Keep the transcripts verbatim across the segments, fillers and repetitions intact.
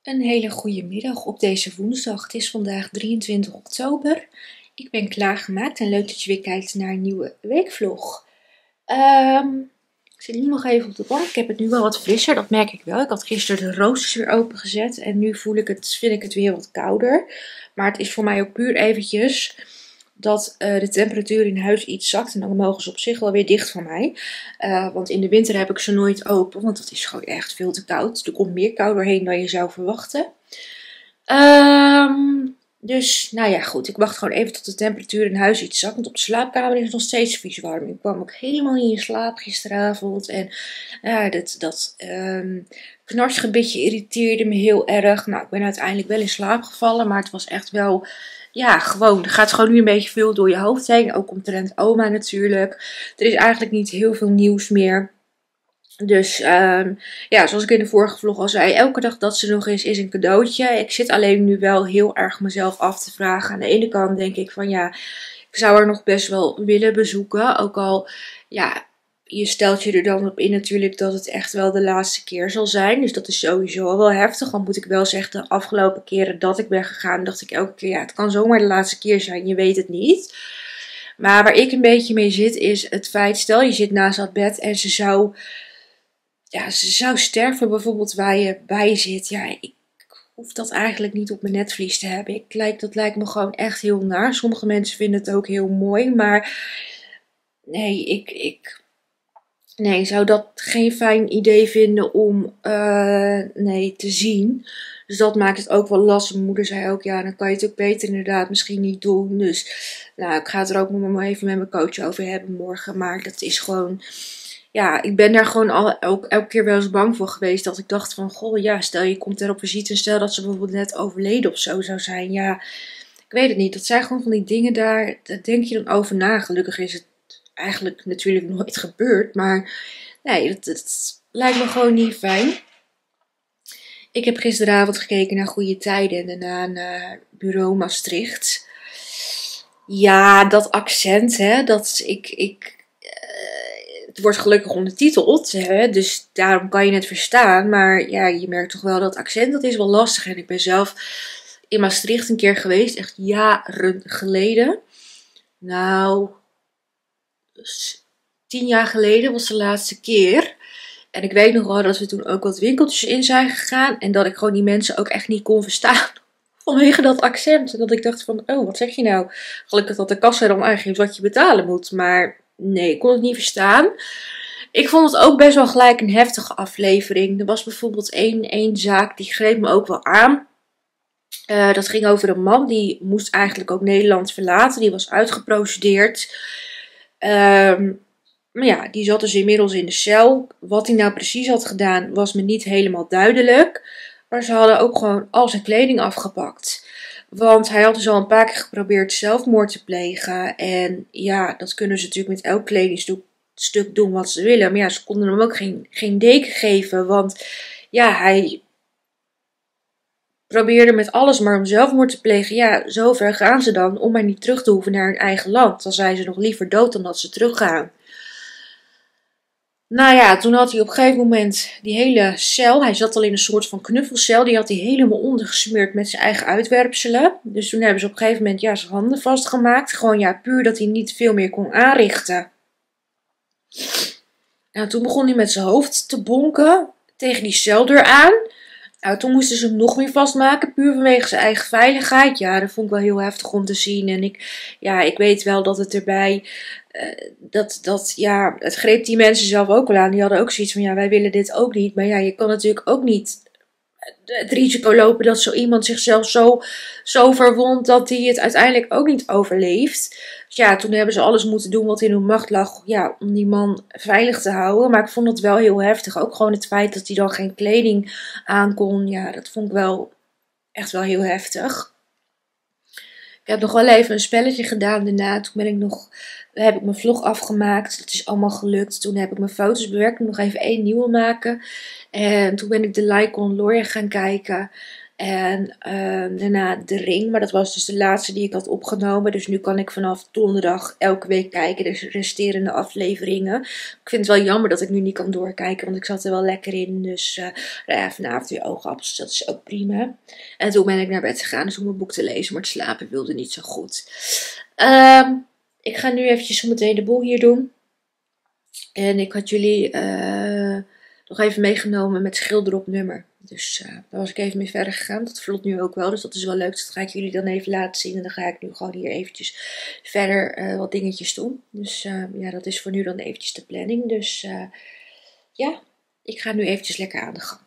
Een hele goede middag op deze woensdag. Het is vandaag drieëntwintig oktober. Ik ben klaargemaakt en leuk dat je weer kijkt naar een nieuwe weekvlog. Um, ik zit nu nog even op de bank. Ik heb het nu wel wat frisser, dat merk ik wel. Ik had gisteren de roosters weer opengezet en nu voel ik het, vind ik het weer wat kouder. Maar het is voor mij ook puur eventjes dat uh, de temperatuur in huis iets zakt. En dan mogen ze op zich wel weer dicht van mij. Uh, want in de winter heb ik ze nooit open. Want het is gewoon echt veel te koud. Er komt meer kou doorheen dan je zou verwachten. Um, dus, nou ja, goed. Ik wacht gewoon even tot de temperatuur in huis iets zakt. Want op de slaapkamer is het nog steeds vies warm. Ik kwam ook helemaal niet in slaap gisteravond. En ja, dat, dat um, knarsgebitje irriteerde me heel erg. Nou, ik ben uiteindelijk wel in slaap gevallen. Maar het was echt wel... Ja, gewoon. Er gaat gewoon nu een beetje veel door je hoofd heen. Ook omtrent oma natuurlijk. Er is eigenlijk niet heel veel nieuws meer. Dus um, ja, zoals ik in de vorige vlog al zei, elke dag dat ze nog is, is een cadeautje. Ik zit alleen nu wel heel erg mezelf af te vragen. Aan de ene kant denk ik van ja, ik zou haar nog best wel willen bezoeken. Ook al, ja, je stelt je er dan op in natuurlijk dat het echt wel de laatste keer zal zijn. Dus dat is sowieso al wel heftig. Dan moet ik wel zeggen, de afgelopen keren dat ik ben gegaan, dacht ik elke keer, ja, het kan zomaar de laatste keer zijn. Je weet het niet. Maar waar ik een beetje mee zit, is het feit, stel je zit naast dat bed en ze zou... Ja, ze zou sterven bijvoorbeeld waar je bij zit. Ja, ik hoef dat eigenlijk niet op mijn netvlies te hebben. Ik lijk, dat lijkt me gewoon echt heel naar. Sommige mensen vinden het ook heel mooi. Maar nee, ik, ik nee, zou dat geen fijn idee vinden om uh, nee, te zien. Dus dat maakt het ook wel lastig. Mijn moeder zei ook, ja, dan kan je het ook beter inderdaad misschien niet doen. Dus nou, ik ga het er ook nog maar even met mijn coach over hebben morgen. Maar dat is gewoon... Ja, ik ben daar gewoon al elke, elke keer wel eens bang voor geweest. Dat ik dacht van, goh, ja, stel je komt er op visite en stel dat ze bijvoorbeeld net overleden of zo zou zijn. Ja, ik weet het niet. Dat zijn gewoon van die dingen daar, daar denk je dan over na. Gelukkig is het eigenlijk natuurlijk nooit gebeurd. Maar nee, het, het lijkt me gewoon niet fijn. Ik heb gisteravond gekeken naar Goede Tijden en daarna naar Bureau Maastricht. Ja, dat accent, hè, dat ik... ik Het wordt gelukkig ondertiteld, hè, dus daarom kan je het verstaan. Maar ja, je merkt toch wel dat accent, dat is wel lastig. En ik ben zelf in Maastricht een keer geweest, echt jaren geleden. Nou, tien jaar geleden was de laatste keer. En ik weet nog wel dat we toen ook wat winkeltjes in zijn gegaan. En dat ik gewoon die mensen ook echt niet kon verstaan. Vanwege dat accent. En dat ik dacht van, oh, wat zeg je nou? Gelukkig dat de kassa dan aangeeft wat je betalen moet. Maar... Nee, ik kon het niet verstaan. Ik vond het ook best wel gelijk een heftige aflevering. Er was bijvoorbeeld één, één zaak, die greep me ook wel aan. Uh, dat ging over een man, die moest eigenlijk ook Nederland verlaten. Die was uitgeprocedeerd. Um, maar ja, die zat dus inmiddels in de cel. Wat hij nou precies had gedaan, was me niet helemaal duidelijk. Maar ze hadden ook gewoon al zijn kleding afgepakt. Want hij had dus al een paar keer geprobeerd zelfmoord te plegen. En ja, dat kunnen ze natuurlijk met elk kledingstuk doen wat ze willen. Maar ja, ze konden hem ook geen, geen deken geven. Want ja, hij probeerde met alles maar om zelfmoord te plegen. Ja, zover gaan ze dan om maar niet terug te hoeven naar hun eigen land. Dan zijn ze nog liever dood dan dat ze teruggaan. Nou ja, toen had hij op een gegeven moment die hele cel, hij zat al in een soort van knuffelcel, die had hij helemaal ondergesmeerd met zijn eigen uitwerpselen. Dus toen hebben ze op een gegeven moment ja, zijn handen vastgemaakt. Gewoon ja, puur dat hij niet veel meer kon aanrichten. Nou, toen begon hij met zijn hoofd te bonken tegen die celdeur aan. Nou, toen moesten ze hem nog meer vastmaken, puur vanwege zijn eigen veiligheid. Ja, dat vond ik wel heel heftig om te zien. En ik, ja, ik weet wel dat het erbij, uh, dat, dat, ja, het greep die mensen zelf ook wel aan. Die hadden ook zoiets van, ja, wij willen dit ook niet. Maar ja, je kan natuurlijk ook niet het risico lopen dat zo iemand zichzelf zo, zo verwondt dat hij het uiteindelijk ook niet overleeft. Dus ja, toen hebben ze alles moeten doen wat in hun macht lag, ja, om die man veilig te houden. Maar ik vond het wel heel heftig. Ook gewoon het feit dat hij dan geen kleding aan kon. Ja, dat vond ik wel echt wel heel heftig. Ik heb nog wel even een spelletje gedaan daarna. Toen ben ik nog, heb ik mijn vlog afgemaakt. Dat is allemaal gelukt. Toen heb ik mijn foto's bewerkt. Ik nog even één nieuwe maken. En toen ben ik de Lycon Lawyer gaan kijken. En uh, daarna De Ring, maar dat was dus de laatste die ik had opgenomen. Dus nu kan ik vanaf donderdag elke week kijken, de resterende afleveringen. Ik vind het wel jammer dat ik nu niet kan doorkijken, want ik zat er wel lekker in. Dus uh, nou ja, vanavond weer oogappels, dat is ook prima. En toen ben ik naar bed gegaan, dus om mijn boek te lezen, maar het slapen wilde niet zo goed. Uh, ik ga nu eventjes zo meteen de boel hier doen. En ik had jullie uh, nog even meegenomen met schilder nummer. Dus uh, daar was ik even mee verder gegaan. Dat vlot nu ook wel, dus dat is wel leuk. Dus dat ga ik jullie dan even laten zien. En dan ga ik nu gewoon hier eventjes verder uh, wat dingetjes doen. Dus uh, ja, dat is voor nu dan eventjes de planning. Dus uh, ja, ik ga nu eventjes lekker aan de gang.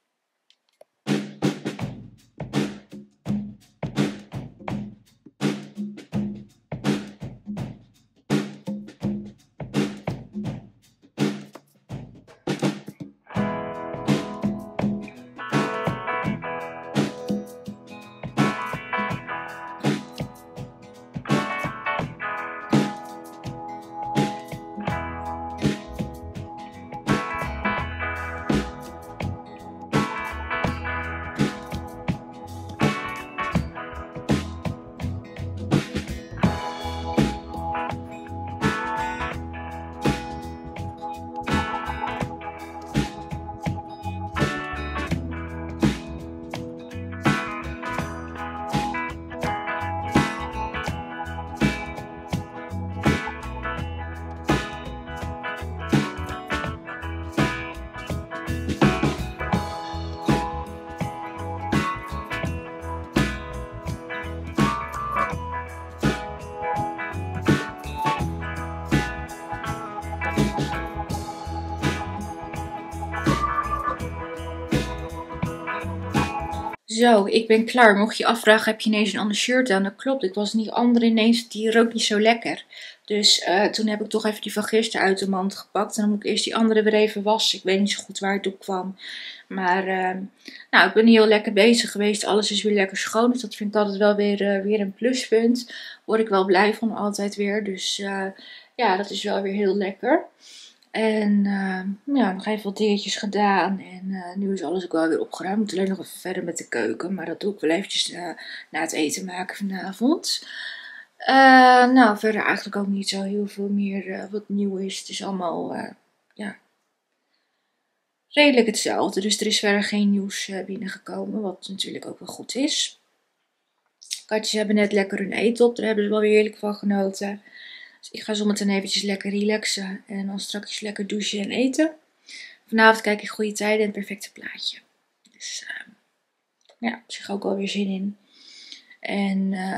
Zo, ik ben klaar. Mocht je afvragen, heb je ineens een ander shirt aan? Dat klopt, ik was die andere ineens, die rook niet zo lekker. Dus uh, toen heb ik toch even die van gisteren uit de mand gepakt. En dan moet ik eerst die andere weer even wassen. Ik weet niet zo goed waar het op kwam. Maar uh, nou, ik ben heel lekker bezig geweest. Alles is weer lekker schoon. Dus dat vind ik altijd wel weer, uh, weer een pluspunt. Word ik wel blij van altijd weer. Dus uh, ja, dat is wel weer heel lekker. En uh, ja, nog even wat dingetjes gedaan. En uh, nu is alles ook wel weer opgeruimd. Ik moet alleen nog even verder met de keuken. Maar dat doe ik wel eventjes uh, na het eten maken vanavond. Uh, nou, verder eigenlijk ook niet zo heel veel meer uh, wat nieuw is. Het is allemaal uh, ja, redelijk hetzelfde. Dus er is verder geen nieuws uh, binnengekomen. Wat natuurlijk ook wel goed is. Katjes hebben net lekker hun eten op. Daar hebben ze wel weer heerlijk van genoten. Dus ik ga zometeen eventjes lekker relaxen. En dan straks lekker douchen en eten. Vanavond kijk ik Goede Tijden en Het Perfecte Plaatje. Dus uh, ja, op zich ook wel weer zin in. En uh,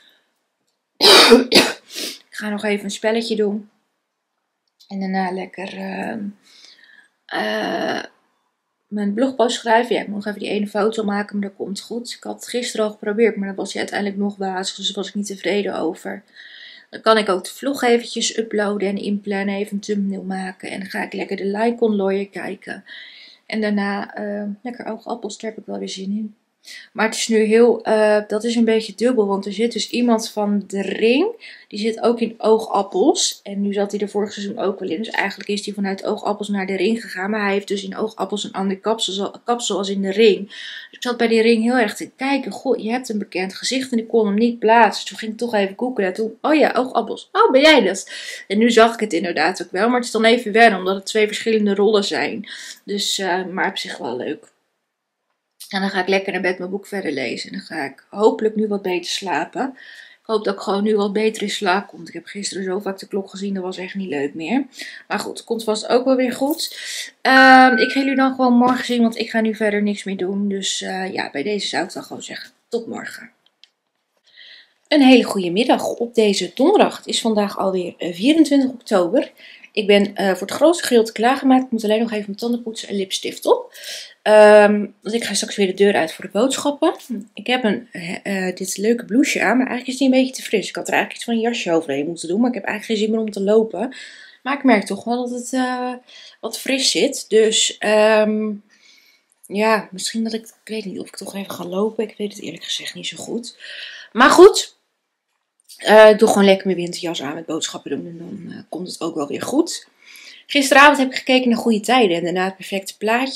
ik ga nog even een spelletje doen. En daarna lekker uh, uh, mijn blogpost schrijven. Ja, ik moet nog even die ene foto maken, maar dat komt goed. Ik had het gisteren al geprobeerd, maar dan was hij uiteindelijk nog wazig. Dus daar was ik niet tevreden over. Dan kan ik ook de vlog eventjes uploaden en inplannen, even een thumbnail maken. En dan ga ik lekker de Like on Lawyer kijken. En daarna uh, lekker oogappels, daar heb ik wel weer zin in. Maar het is nu heel, uh, dat is een beetje dubbel, want er zit dus iemand van De Ring, die zit ook in Oogappels. En nu zat hij er vorig seizoen ook wel in, dus eigenlijk is hij vanuit Oogappels naar De Ring gegaan. Maar hij heeft dus in Oogappels een ander kapsel, kapsel als in De Ring. Dus ik zat bij De Ring heel erg te kijken, goh, je hebt een bekend gezicht en ik kon hem niet plaatsen. Dus toen ging ik toch even googlen en toen, oh ja, Oogappels, oh ben jij dat? En nu zag ik het inderdaad ook wel, maar het is dan even wennen, omdat het twee verschillende rollen zijn. Dus, uh, maar op zich wel leuk. En dan ga ik lekker naar bed mijn boek verder lezen. En dan ga ik hopelijk nu wat beter slapen. Ik hoop dat ik gewoon nu wat beter in slaap kom. Ik heb gisteren zo vaak de klok gezien. Dat was echt niet leuk meer. Maar goed, het komt vast ook wel weer goed. Uh, ik ga jullie dan gewoon morgen zien. Want ik ga nu verder niks meer doen. Dus uh, ja, bij deze zou ik dan gewoon zeggen. Tot morgen. Een hele goede middag op deze donderdag. Het is vandaag alweer vierentwintig oktober. Ik ben uh, voor het grootste gedeelte klaargemaakt. Ik moet alleen nog even mijn tanden poetsen en lipstift op. Um, want ik ga straks weer de deur uit voor de boodschappen. Ik heb een, uh, dit leuke blouseje aan, maar eigenlijk is die een beetje te fris. Ik had er eigenlijk iets van een jasje overheen moeten doen, maar ik heb eigenlijk geen zin meer om te lopen. Maar ik merk toch wel dat het uh, wat fris zit. Dus um, ja, misschien dat ik, ik weet niet of ik toch even ga lopen. Ik weet het eerlijk gezegd niet zo goed. Maar goed, uh, ik doe gewoon lekker mijn winterjas aan met boodschappen doen en dan uh, komt het ook wel weer goed. Gisteravond heb ik gekeken naar Goede Tijden en daarna Het Perfecte Plaatje.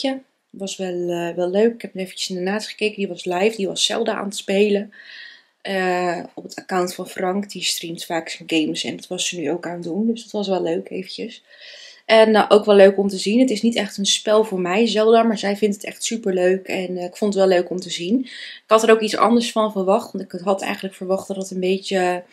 Was wel, uh, wel leuk. Ik heb eventjes daarnaast gekeken. Die was live. Die was Zelda aan het spelen. Uh, op het account van Frank. Die streamt vaak zijn games. En dat was ze nu ook aan het doen. Dus dat was wel leuk eventjes. En uh, ook wel leuk om te zien. Het is niet echt een spel voor mij, Zelda. Maar zij vindt het echt super leuk. En uh, ik vond het wel leuk om te zien. Ik had er ook iets anders van verwacht. Want ik had eigenlijk verwacht dat het een beetje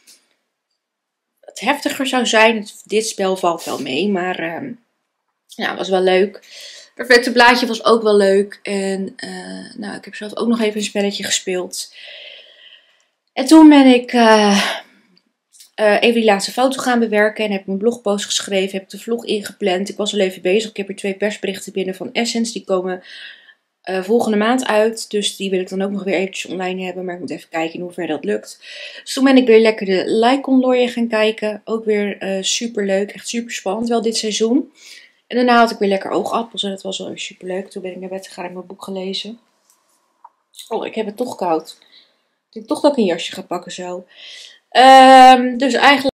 het heftiger zou zijn. Dit spel valt wel mee. Maar uh, ja, het was wel leuk. Perfecte Blaadje was ook wel leuk. En uh, nou, ik heb zelf ook nog even een spelletje gespeeld. En toen ben ik uh, uh, even die laatste foto gaan bewerken. En heb ik mijn blogpost geschreven. Heb ik de vlog ingepland. Ik was al even bezig. Ik heb er twee persberichten binnen van Essence. Die komen uh, volgende maand uit. Dus die wil ik dan ook nog weer eventjes online hebben. Maar ik moet even kijken in hoeverre dat lukt. Dus toen ben ik weer lekker de Lycon Lawyer gaan kijken. Ook weer uh, super leuk. Echt super spannend wel dit seizoen. En daarna had ik weer lekker oogappels en dat was wel super leuk. Toen ben ik naar bed gegaan en mijn boek gelezen. Oh, ik heb het toch koud. Ik denk toch dat ik een jasje ga pakken zo. Um, dus eigenlijk...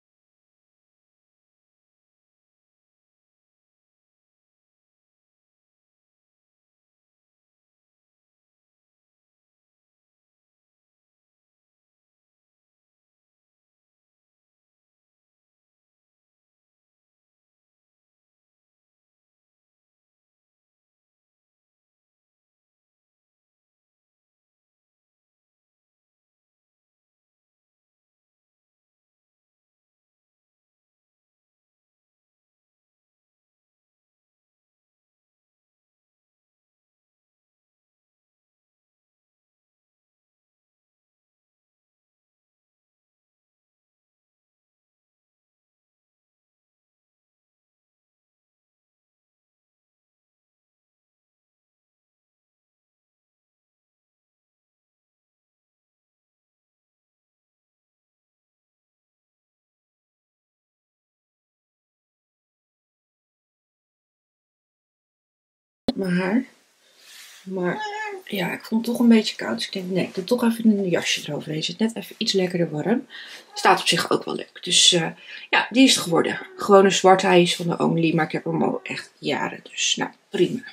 Mijn haar. Maar ja, ik vond het toch een beetje koud. Dus ik denk, nee, ik doe toch even een jasje eroverheen. Zit net even iets lekkerder warm. Staat op zich ook wel leuk. Dus uh, ja, die is het geworden. Gewoon een zwart ijs van de Only. Maar ik heb hem al echt jaren. Dus nou, prima.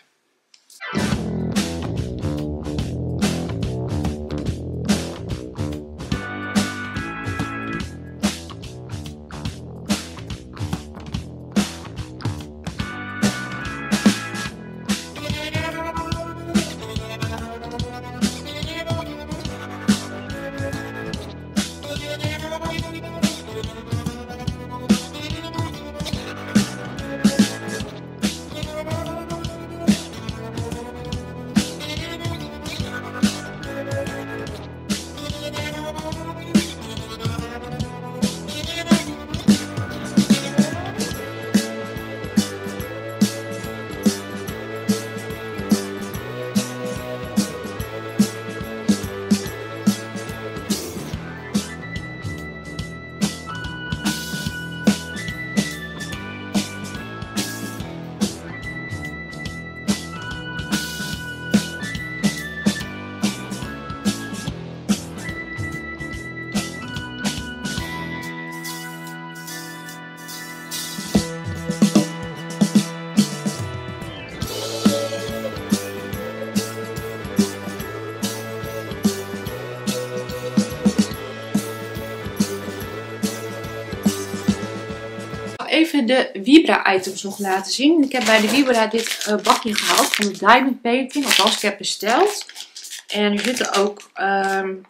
Even de Vibra items nog laten zien. Ik heb bij de Vibra dit uh, bakje gehaald van de Diamond Painting. Althans, ik heb besteld. En er zitten ook um,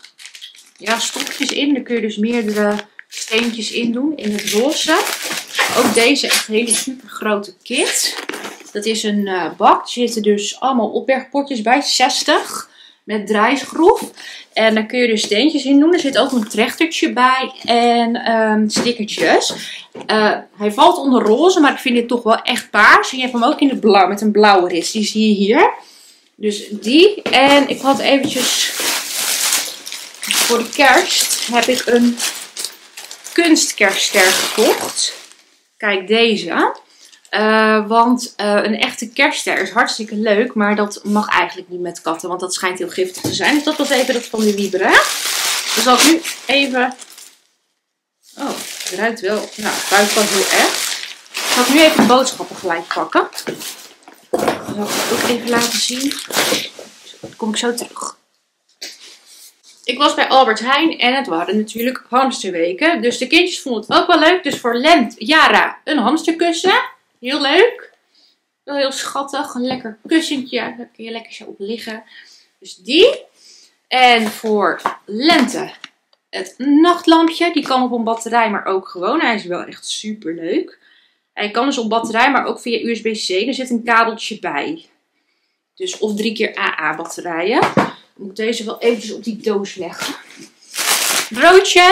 ja, stokjes in. Daar kun je dus meerdere steentjes in doen. In het roze. Ook deze echt hele super grote kit. Dat is een uh, bak. Er zitten dus allemaal opbergpotjes bij. zestig. Met draaischroef. En daar kun je dus steentjes in doen. Er zit ook een trechtertje bij. En um, stickertjes. Uh, hij valt onder roze. Maar ik vind dit toch wel echt paars. En je hebt hem ook in het blauw. Met een blauwe rits. Die zie je hier. Dus die. En ik had eventjes. Voor de kerst. Heb ik een kunstkerstster gekocht. Kijk deze. Uh, want uh, een echte kerstster is hartstikke leuk, maar dat mag eigenlijk niet met katten, want dat schijnt heel giftig te zijn. Dus dat was even dat van de Vibra. Dus zal ik nu even... Oh, het ruikt wel... Nou, het ruikt wel heel erg. Ik zal ik nu even de boodschappen gelijk pakken. zal ik ook even laten zien. Dan kom ik zo terug. Ik was bij Albert Heijn en het waren natuurlijk hamsterweken. Dus de kindjes vonden het ook wel leuk. Dus voor Lent, Yara, een hamsterkussen. Heel leuk. Wel heel schattig. Een lekker kussentje. Daar kun je lekker zo op liggen. Dus die. En voor Lente het nachtlampje. Die kan op een batterij, maar ook gewoon. Hij is wel echt super leuk. Hij kan dus op batterij, maar ook via U S B C. Er zit een kabeltje bij. Dus of drie keer A A batterijen. Ik moet deze wel eventjes op die doos leggen. Broodje.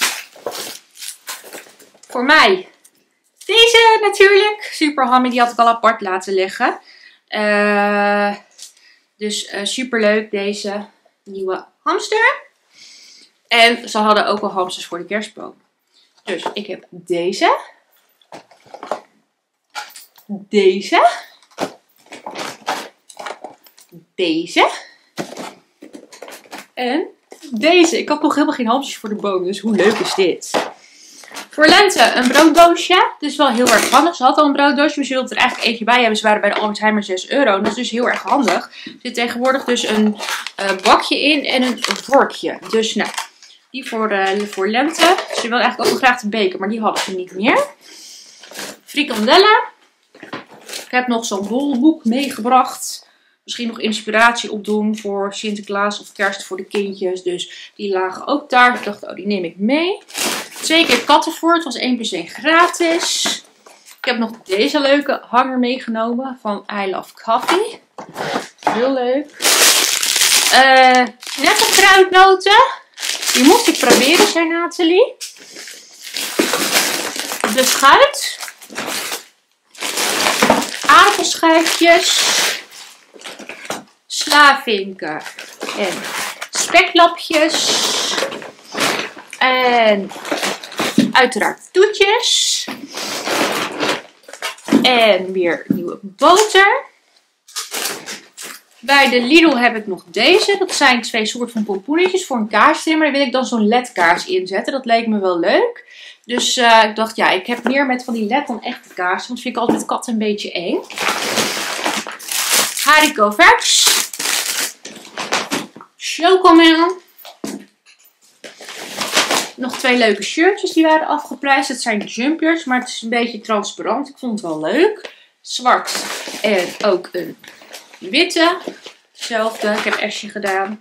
Voor mij. Deze natuurlijk. Super handig. Die had ik al apart laten leggen. Uh, dus uh, super leuk deze nieuwe hamster. En ze hadden ook al hamsters voor de kerstboom. Dus ik heb deze. Deze. Deze. En deze. Ik had nog helemaal geen hamsters voor de boom. Dus hoe leuk is dit? Voor Lente een brooddoosje. Het is wel heel erg handig. Ze had al een brooddoosje. We zullen er eigenlijk eentje bij hebben. Ze waren bij de Albert Heijn maar zes euro. Dat is dus heel erg handig. Er zit tegenwoordig dus een uh, bakje in en een vorkje. Dus nou, die voor, uh, voor Lente. Ze wil eigenlijk ook wel graag de beker, maar die hadden ze niet meer. Frikandellen. Ik heb nog zo'n bolboek meegebracht. Misschien nog inspiratie opdoen voor Sinterklaas of kerst voor de kindjes. Dus die lagen ook daar. Ik dacht, oh, die neem ik mee. Twee keer kattenvoer. Het was één plus één gratis. Ik heb nog deze leuke hanger meegenomen van I Love Coffee. Heel leuk. Uh, nette kruidnoten. Die moest ik proberen, zei Nathalie. Beschuit. Aardappelschijfjes. Slavinken. En speklapjes. En uiteraard toetjes. En weer nieuwe boter. Bij de Lidl heb ik nog deze. Dat zijn twee soorten van pompoenetjes voor een kaarstrimmer. Daar wil ik dan zo'n L E D-kaars inzetten. Dat leek me wel leuk. Dus uh, ik dacht, ja, ik heb meer met van die L E D dan echte kaarsen. Want vind ik altijd met katten een beetje eng. Haricot vers. Chocomel. Nog twee leuke shirtjes die waren afgeprijsd. Het zijn jumpers, maar het is een beetje transparant. Ik vond het wel leuk. Zwart en ook een witte. Hetzelfde. Ik heb Esje gedaan.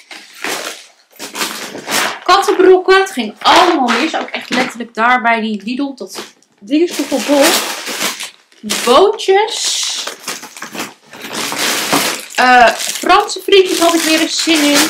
Kattenbrokken. Het ging allemaal mis. Ook echt letterlijk daar bij die Lidl. Dat ding is toch wel bol. Bootjes. Uh, Franse frietjes had ik weer eens zin in.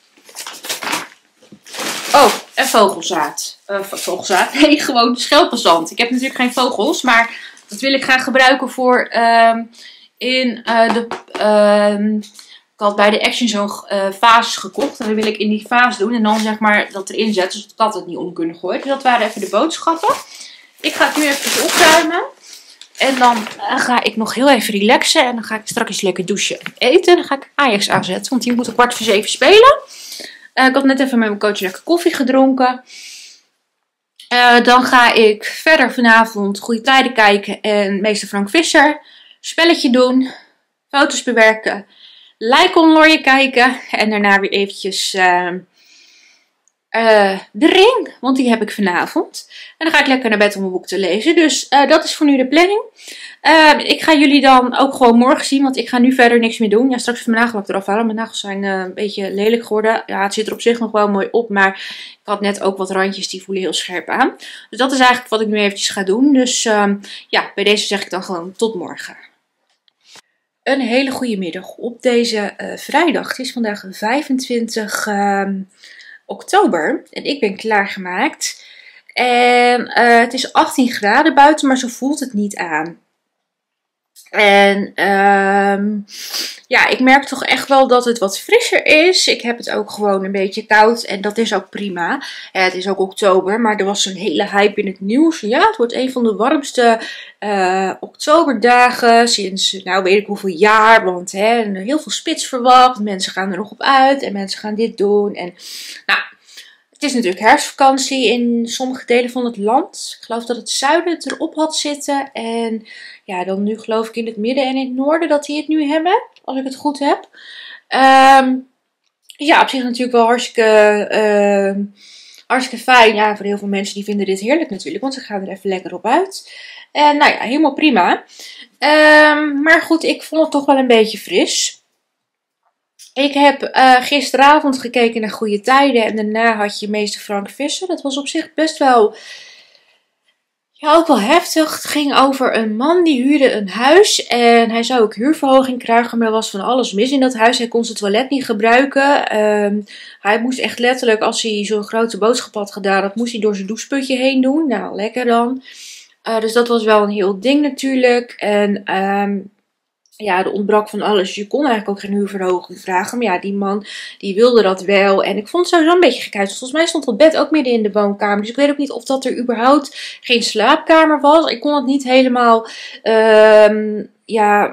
Oh, en vogelzaad. Uh, vogelzaad? Nee, gewoon schelpenzand. Ik heb natuurlijk geen vogels, maar dat wil ik graag gebruiken voor uh, in uh, de... Uh, ik had bij de Action zo'n uh, vaas gekocht. En dan wil ik in die vaas doen. En dan zeg maar dat erin zetten. Zodat de kat het niet om kunnen gooien. Dus dat waren even de boodschappen. Ik ga het nu even opruimen. En dan uh, ga ik nog heel even relaxen. En dan ga ik straks lekker douchen en eten. Dan ga ik Ajax aanzetten. Want die moet om kwart voor zeven spelen. Uh, ik had net even met mijn coach lekker koffie gedronken. Uh, dan ga ik verder vanavond Goede Tijden kijken. En meester Frank Visser. Spelletje doen. Foto's bewerken. Lijkonlooien kijken. En daarna weer eventjes uh, uh, de ring. Want die heb ik vanavond. En dan ga ik lekker naar bed om een boek te lezen. Dus uh, dat is voor nu de planning. Uh, ik ga jullie dan ook gewoon morgen zien. Want ik ga nu verder niks meer doen. Ja, straks even mijn nagellak eraf halen. Mijn nagels zijn uh, een beetje lelijk geworden. Ja, het zit er op zich nog wel mooi op. Maar ik had net ook wat randjes die voelen heel scherp aan. Dus dat is eigenlijk wat ik nu eventjes ga doen. Dus uh, ja, bij deze zeg ik dan gewoon tot morgen. Een hele goede middag op deze uh, vrijdag. Het is vandaag vijfentwintig uh, oktober en ik ben klaargemaakt. En uh, het is achttien graden buiten, maar zo voelt het niet aan. En uh, ja, ik merk toch echt wel dat het wat frisser is. Ik heb het ook gewoon een beetje koud en dat is ook prima. Ja, het is ook oktober, maar er was een hele hype in het nieuws. Ja, het wordt een van de warmste uh, oktoberdagen sinds, nou weet ik hoeveel jaar. Want hè, heel veel spits verwacht, mensen gaan er nog op uit en mensen gaan dit doen. En nou, Het is natuurlijk herfstvakantie in sommige delen van het land. Ik geloof dat het zuiden het erop had zitten. En ja, dan nu geloof ik in het midden en in het noorden dat die het nu hebben. Als ik het goed heb. Um, ja, op zich natuurlijk wel hartstikke, uh, hartstikke fijn. Ja, voor heel veel mensen die vinden dit heerlijk natuurlijk. Want ze gaan er even lekker op uit. En nou ja, helemaal prima. Um, maar goed, ik vond het toch wel een beetje fris. Ik heb uh, gisteravond gekeken naar Goede Tijden en daarna had je meester Frank Visser. Dat was op zich best wel, ja, ook wel heftig. Het ging over een man die huurde een huis en hij zou ook huurverhoging krijgen, maar er was van alles mis in dat huis. Hij kon zijn toilet niet gebruiken. Um, hij moest echt letterlijk, als hij zo'n grote boodschap had gedaan, dat moest hij door zijn doucheputje heen doen. Nou, lekker dan. Uh, dus dat was wel een heel ding natuurlijk. En um, ja, er ontbrak van alles. Je kon eigenlijk ook geen huurverhoging vragen. Maar ja, die man die wilde dat wel. En ik vond het sowieso een beetje gek uit. Volgens mij stond het bed ook midden in de woonkamer. Dus ik weet ook niet of dat er überhaupt geen slaapkamer was. Ik kon het niet helemaal um, ja,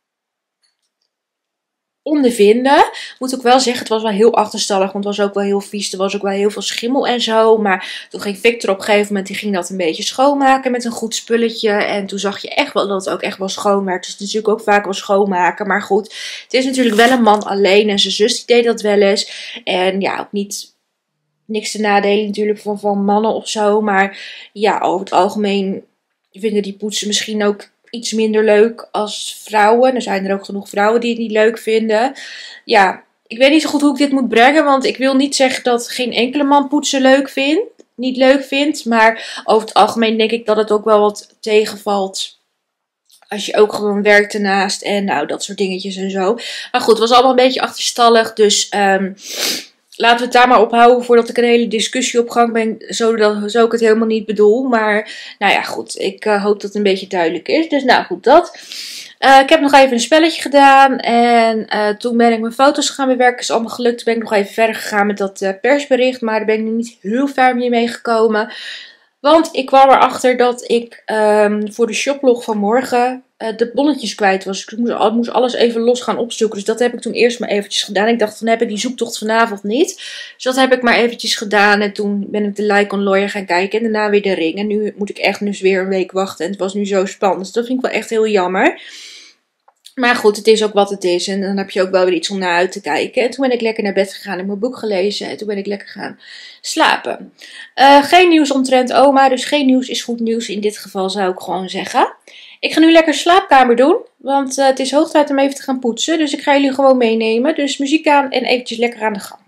ondervinden. Moet ook wel zeggen, het was wel heel achterstallig. Want het was ook wel heel vies. Er was ook wel heel veel schimmel en zo. Maar toen ging Victor op een gegeven moment, die ging dat een beetje schoonmaken met een goed spulletje. En toen zag je echt wel dat het ook echt wel schoon werd. Dus het is natuurlijk ook vaak wel schoonmaken. Maar goed, het is natuurlijk wel een man alleen. En zijn zus die deed dat wel eens. En ja, ook niet niks te nadelen natuurlijk van, van mannen of zo. Maar ja, over het algemeen vinden die poetsen misschien ook iets minder leuk als vrouwen. Er zijn er ook genoeg vrouwen die het niet leuk vinden. Ja, ik weet niet zo goed hoe ik dit moet brengen. Want ik wil niet zeggen dat geen enkele man poetsen leuk vindt. Niet leuk vindt. Maar over het algemeen denk ik dat het ook wel wat tegenvalt. Als je ook gewoon werkt ernaast. En nou, dat soort dingetjes en zo. Maar goed, het was allemaal een beetje achterstallig. Dus um, laten we het daar maar ophouden voordat ik een hele discussie op gang ben. Zodat, zo ik het helemaal niet bedoel. Maar nou ja, goed. Ik uh, hoop dat het een beetje duidelijk is. Dus nou goed, dat. Uh, ik heb nog even een spelletje gedaan. En uh, toen ben ik mijn foto's gaan bewerken. Is allemaal gelukt. Toen ben ik nog even verder gegaan met dat uh, persbericht. Maar daar ben ik nu niet heel ver mee meegekomen. Want ik kwam erachter dat ik um, voor de shoplog van morgen uh, de bonnetjes kwijt was. Ik moest, moest alles even los gaan opzoeken. Dus dat heb ik toen eerst maar eventjes gedaan. Ik dacht, dan heb ik die zoektocht vanavond niet. Dus dat heb ik maar eventjes gedaan. En toen ben ik de Lycon Lawyer gaan kijken. En daarna weer de ring. En nu moet ik echt dus weer een week wachten. En het was nu zo spannend. Dus dat vind ik wel echt heel jammer. Maar goed, het is ook wat het is. En dan heb je ook wel weer iets om naar uit te kijken. En toen ben ik lekker naar bed gegaan en mijn boek gelezen. En toen ben ik lekker gaan slapen. Uh, geen nieuws omtrent oma. Dus geen nieuws is goed nieuws. In dit geval zou ik gewoon zeggen. Ik ga nu lekker slaapkamer doen. Want uh, het is hoog tijd om even te gaan poetsen. Dus ik ga jullie gewoon meenemen. Dus muziek aan en eventjes lekker aan de gang.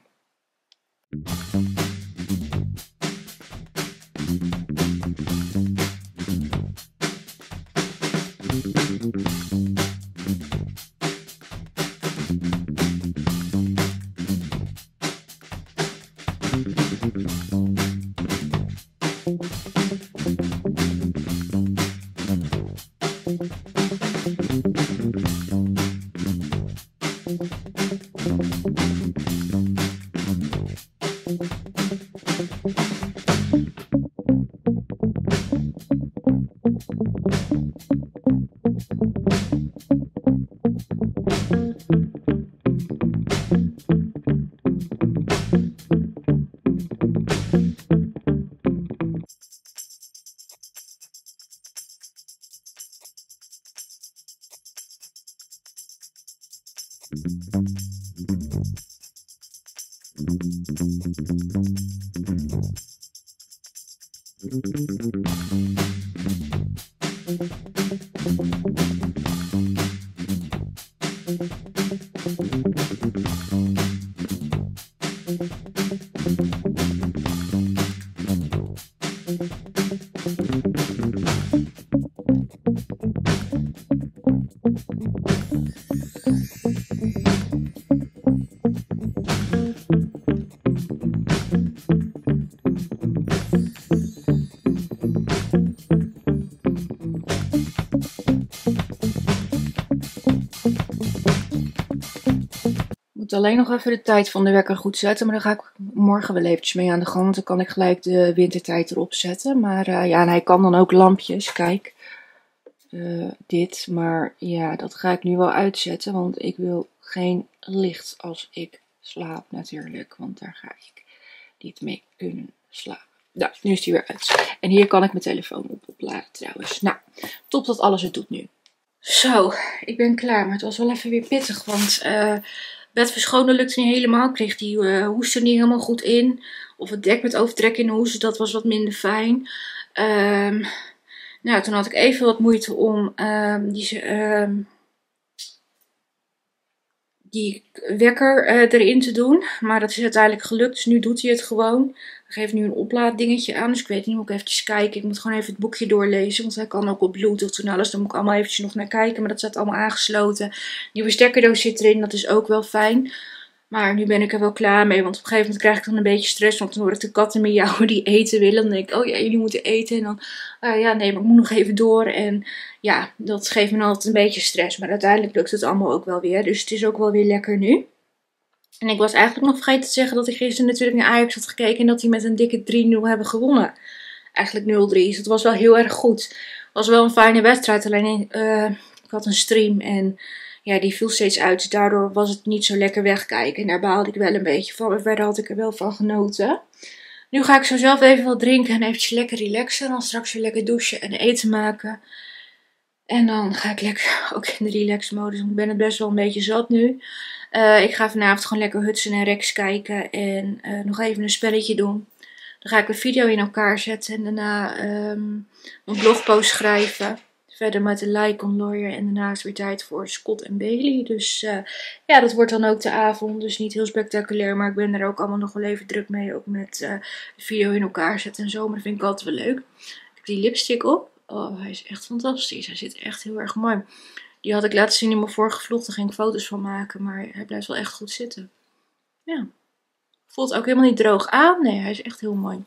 Alleen nog even de tijd van de wekker goed zetten. Maar dan ga ik morgen wel eventjes mee aan de gang. Want dan kan ik gelijk de wintertijd erop zetten. Maar uh, ja, en hij kan dan ook lampjes. Kijk. Uh, dit. Maar ja, dat ga ik nu wel uitzetten. Want ik wil geen licht als ik slaap natuurlijk. Want daar ga ik niet mee kunnen slapen. Nou, nu is die weer uit. En hier kan ik mijn telefoon op opladen trouwens. Nou, top dat alles het doet nu. Zo, ik ben klaar. Maar het was wel even weer pittig. Want uh, bed verschonen lukte niet helemaal. Ik kreeg die uh, hoest er niet helemaal goed in. Of het dek met overtrek in de hoesten, dat was wat minder fijn. Um, nou, toen had ik even wat moeite om um, die... Um, die wekker uh, erin te doen. Maar dat is uiteindelijk gelukt. Dus nu doet hij het gewoon. Ik geef nu een oplaaddingetje aan. Dus ik weet niet, moet ik eventjes kijken. Ik moet gewoon even het boekje doorlezen. Want hij kan ook op Bluetooth en alles. Daar moet ik allemaal eventjes nog naar kijken. Maar dat staat allemaal aangesloten. Nieuwe stekkerdoos zit erin. Dat is ook wel fijn. Maar nu ben ik er wel klaar mee. Want op een gegeven moment krijg ik dan een beetje stress. Want dan hoor ik de katten miauwen die eten willen. Dan denk ik, oh ja, jullie moeten eten. En dan, uh, ja nee, maar ik moet nog even door. En ja, dat geeft me altijd een beetje stress. Maar uiteindelijk lukt het allemaal ook wel weer. Dus het is ook wel weer lekker nu. En ik was eigenlijk nog vergeten te zeggen dat ik gisteren natuurlijk naar Ajax had gekeken. En dat die met een dikke drie nul hebben gewonnen. Eigenlijk nul drie. Dus dat was wel heel erg goed. Het was wel een fijne wedstrijd. Alleen uh, ik had een stream en... ja, die viel steeds uit. Dus daardoor was het niet zo lekker wegkijken. En daar baalde ik wel een beetje van. Maar verder had ik er wel van genoten. Nu ga ik zo zelf even wat drinken. En eventjes lekker relaxen. En dan straks weer lekker douchen en eten maken. En dan ga ik lekker ook in de relax modus. Want ik ben het best wel een beetje zat nu. Uh, ik ga vanavond gewoon lekker Hudson en Rex kijken. En uh, nog even een spelletje doen. Dan ga ik een video in elkaar zetten. En daarna um, een blogpost schrijven. Verder met de Lycon Lawyer en daarna is weer tijd voor Scott en Bailey. Dus uh, ja, dat wordt dan ook de avond. Dus niet heel spectaculair, maar ik ben er ook allemaal nog wel even druk mee. Ook met uh, de video in elkaar zetten en zo. Maar dat vind ik altijd wel leuk. Ik heb die lipstick op. Oh, hij is echt fantastisch. Hij zit echt heel erg mooi. Die had ik laten zien in mijn vorige vlog. Daar ging ik foto's van maken. Maar hij blijft wel echt goed zitten. Ja. Voelt ook helemaal niet droog aan. Nee, hij is echt heel mooi.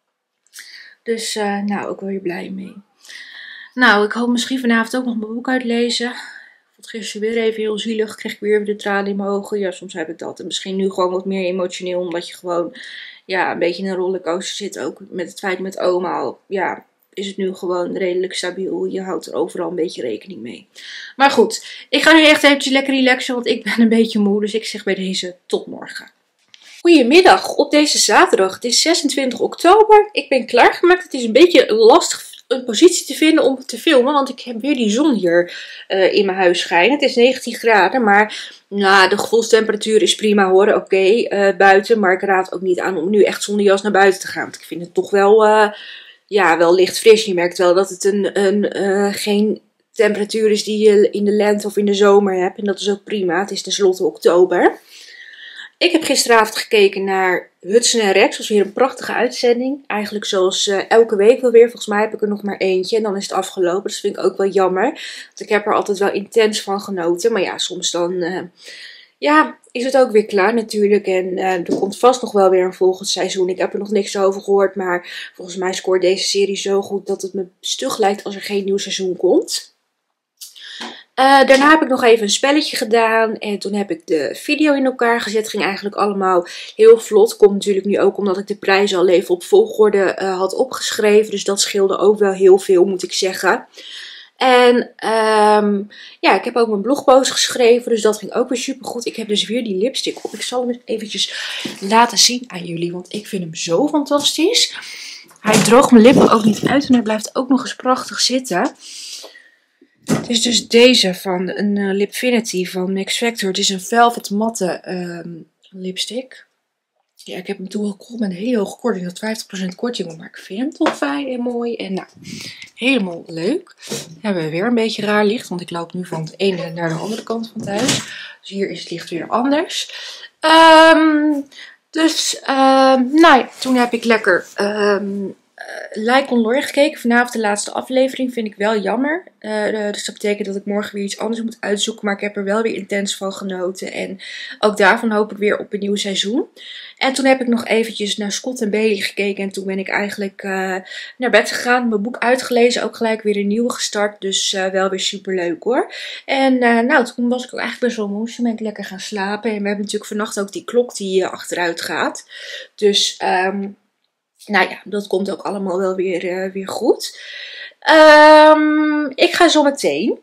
Dus uh, nou, ook wel weer blij mee. Nou, ik hoop misschien vanavond ook nog mijn boek uitlezen. Ik vond gisteren weer even heel zielig. Kreeg ik weer de tranen in mijn ogen. Ja, soms heb ik dat. En misschien nu gewoon wat meer emotioneel. Omdat je gewoon ja, een beetje in een rollercoaster zit. Ook met het feit met oma al. Ja, is het nu gewoon redelijk stabiel. Je houdt er overal een beetje rekening mee. Maar goed, ik ga nu echt eventjes lekker relaxen. Want ik ben een beetje moe. Dus ik zeg bij deze tot morgen. Goedemiddag op deze zaterdag. Het is zesentwintig oktober. Ik ben klaargemaakt. Het is een beetje lastig een positie te vinden om te filmen. Want ik heb weer die zon hier uh, in mijn huis schijnen. Het is negentien graden. Maar nou, de gevoelstemperatuur is prima hoor. Oké, okay, uh, buiten. Maar ik raad ook niet aan om nu echt zonder jas naar buiten te gaan. Want ik vind het toch wel, uh, ja, wel licht fris. Je merkt wel dat het een, een, uh, geen temperatuur is die je in de lente of in de zomer hebt. En dat is ook prima. Het is tenslotte oktober. Ik heb gisteravond gekeken naar Hudson en Rex. Dat was weer een prachtige uitzending. Eigenlijk zoals uh, elke week wel weer. Volgens mij heb ik er nog maar eentje. En dan is het afgelopen. Dat vind ik ook wel jammer. Want ik heb er altijd wel intens van genoten. Maar ja, soms dan uh, ja, is het ook weer klaar natuurlijk. En uh, er komt vast nog wel weer een volgend seizoen. Ik heb er nog niks over gehoord. Maar volgens mij scoort deze serie zo goed dat het me stug lijkt als er geen nieuw seizoen komt. Uh, daarna heb ik nog even een spelletje gedaan en toen heb ik de video in elkaar gezet. Het ging eigenlijk allemaal heel vlot. Komt natuurlijk nu ook omdat ik de prijzen al even op volgorde uh, had opgeschreven. Dus dat scheelde ook wel heel veel, moet ik zeggen. En um, ja, ik heb ook mijn blogpost geschreven, dus dat ging ook weer super goed. Ik heb dus weer die lipstick op. Ik zal hem eventjes laten zien aan jullie, want ik vind hem zo fantastisch. Hij droogt mijn lippen ook niet uit en hij blijft ook nog eens prachtig zitten. Het is dus deze van een uh, Lipfinity van Max Factor. Het is een velvet matte um, lipstick. Ja, ik heb hem toen gekocht met een hele hoge korting. Dat vijftig procent korting, maar ik vind hem toch fijn en mooi. En nou, helemaal leuk. Dan hebben we weer een beetje raar licht, want ik loop nu van het ene naar de andere kant van het huis. Dus hier is het licht weer anders. Um, dus, um, nou ja, toen heb ik lekker... Um, Uh, Lycon Lawyer gekeken. Vanavond de laatste aflevering. Vind ik wel jammer. Uh, uh, dus dat betekent dat ik morgen weer iets anders moet uitzoeken. Maar ik heb er wel weer intens van genoten. En ook daarvan hoop ik weer op een nieuw seizoen. En toen heb ik nog eventjes naar Scott en Bailey gekeken. En toen ben ik eigenlijk uh, naar bed gegaan. Mijn boek uitgelezen. Ook gelijk weer een nieuwe gestart. Dus uh, wel weer super leuk hoor. En uh, nou, toen was ik ook eigenlijk best wel moe. Dus toen ben ik lekker gaan slapen. En we hebben natuurlijk vannacht ook die klok die uh, achteruit gaat. Dus... Um, Nou ja, dat komt ook allemaal wel weer, uh, weer goed. Um, ik ga zo meteen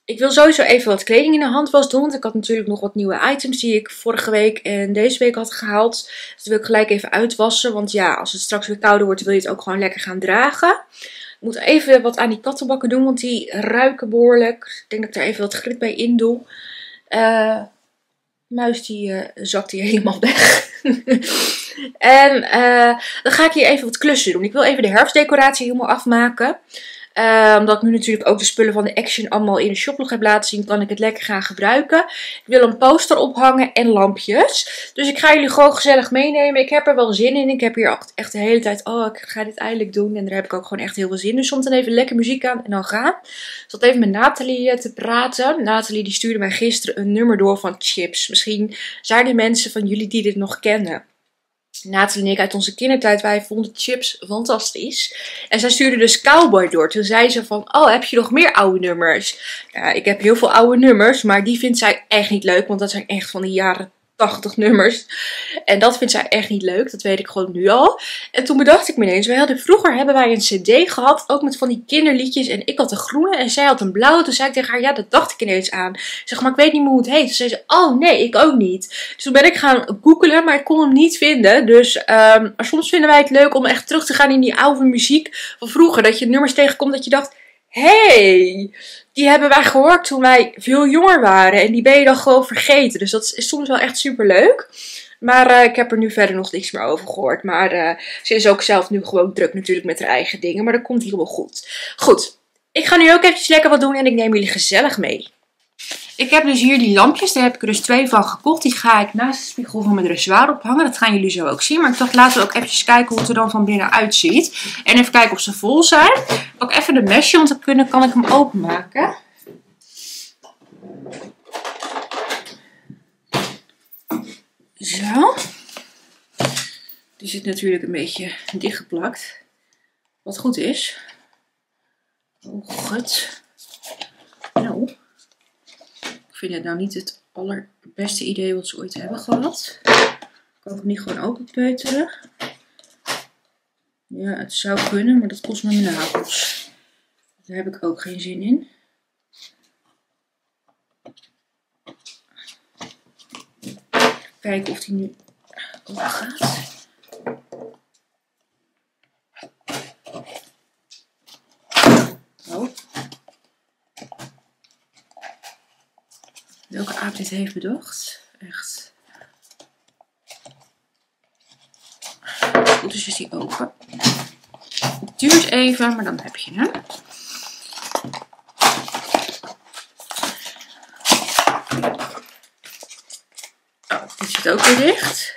Ik wil sowieso even wat kleding in de handwas doen. Want ik had natuurlijk nog wat nieuwe items die ik vorige week en deze week had gehaald. Dus dat wil ik gelijk even uitwassen. Want ja, als het straks weer kouder wordt, wil je het ook gewoon lekker gaan dragen. Ik moet even wat aan die kattenbakken doen, want die ruiken behoorlijk. Ik denk dat ik daar even wat grit bij in doe. Uh, muis die uh, zakt hier helemaal weg. En uh, dan ga ik hier even wat klussen doen. Ik wil even de herfstdecoratie helemaal afmaken. Uh, omdat ik nu natuurlijk ook de spullen van de Action allemaal in de shoplog heb laten zien, kan ik het lekker gaan gebruiken. Ik wil een poster ophangen en lampjes. Dus ik ga jullie gewoon gezellig meenemen. Ik heb er wel zin in. Ik heb hier echt de hele tijd, oh ik ga dit eindelijk doen. En daar heb ik ook gewoon echt heel veel zin in. Dus soms dan even lekker muziek aan en dan gaan. Ik zat even met Nathalie te praten. Nathalie die stuurde mij gisteren een nummer door van Chips. Misschien zijn er mensen van jullie die dit nog kennen. Nathalie en ik uit onze kindertijd, wij vonden Chips fantastisch. En zij stuurde dus Cowboy door. Toen zei ze van, oh heb je nog meer oude nummers? Ja, ik heb heel veel oude nummers, maar die vindt zij echt niet leuk. Want dat zijn echt van die jaren tachtig nummers. En dat vindt zij echt niet leuk. Dat weet ik gewoon nu al. En toen bedacht ik me ineens. Wij hadden, vroeger hebben wij een cd gehad. Ook met van die kinderliedjes. En ik had een groene en zij had een blauwe. Toen zei ik tegen haar. Ja, dat dacht ik ineens aan. Ik zeg, maar ik weet niet meer hoe het heet. Toen zei ze. Oh nee, ik ook niet. Dus toen ben ik gaan googelen. Maar ik kon hem niet vinden. Dus um, soms vinden wij het leuk om echt terug te gaan in die oude muziek van vroeger. Dat je nummers tegenkomt dat je dacht. Hey, die hebben wij gehoord toen wij veel jonger waren. En die ben je dan gewoon vergeten. Dus dat is soms wel echt super leuk. Maar uh, ik heb er nu verder nog niks meer over gehoord. Maar uh, ze is ook zelf nu gewoon druk natuurlijk met haar eigen dingen. Maar dat komt helemaal goed. Goed, ik ga nu ook eventjes lekker wat doen en ik neem jullie gezellig mee. Ik heb dus hier die lampjes, daar heb ik er dus twee van gekocht. Die ga ik naast de spiegel van mijn dressoir ophangen. Dat gaan jullie zo ook zien. Maar ik dacht, laten we ook eventjes kijken hoe het er dan van binnen uitziet. En even kijken of ze vol zijn. Ook even de mesje, want dan kunnen, kan ik hem openmaken. Zo. Die zit natuurlijk een beetje dichtgeplakt. Wat goed is. Oh god. Nou. Ik vind het nou niet het allerbeste idee wat ze ooit hebben gehad. Kan ik hem niet gewoon openpeuteren? Ja, het zou kunnen, maar dat kost me mijn nagels. Daar heb ik ook geen zin in. Kijken of die nu open gaat. Oh. Welke aap dit heeft bedacht. Echt. Goed, dus is die open. Het duurt even, maar dan heb je hem. Oh, dit zit ook weer dicht.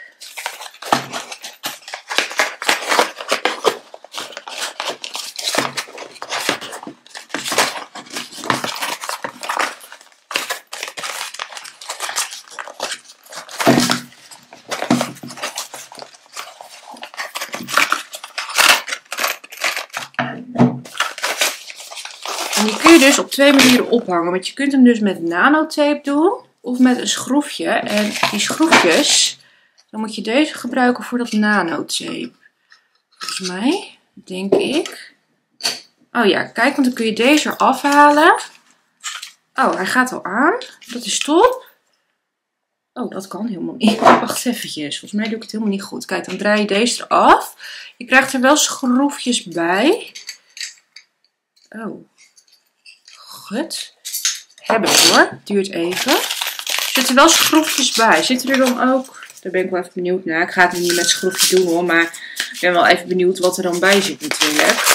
En die kun je dus op twee manieren ophangen. Want je kunt hem dus met nanotape doen. Of met een schroefje. En die schroefjes. Dan moet je deze gebruiken voor dat nanotape. Volgens mij. Denk ik. Oh ja, kijk. Want dan kun je deze eraf halen. Oh, hij gaat al aan. Dat is top. Oh, dat kan helemaal niet. Wacht eventjes. Volgens mij doe ik het helemaal niet goed. Kijk, dan draai je deze eraf. Je krijgt er wel schroefjes bij. Oh. Goed. Heb ik hoor. Duurt even. Er zitten wel schroefjes bij. Zitten er dan ook... Daar ben ik wel even benieuwd naar. Ik ga het nu niet met schroefjes doen hoor. Maar ik ben wel even benieuwd wat er dan bij zit natuurlijk.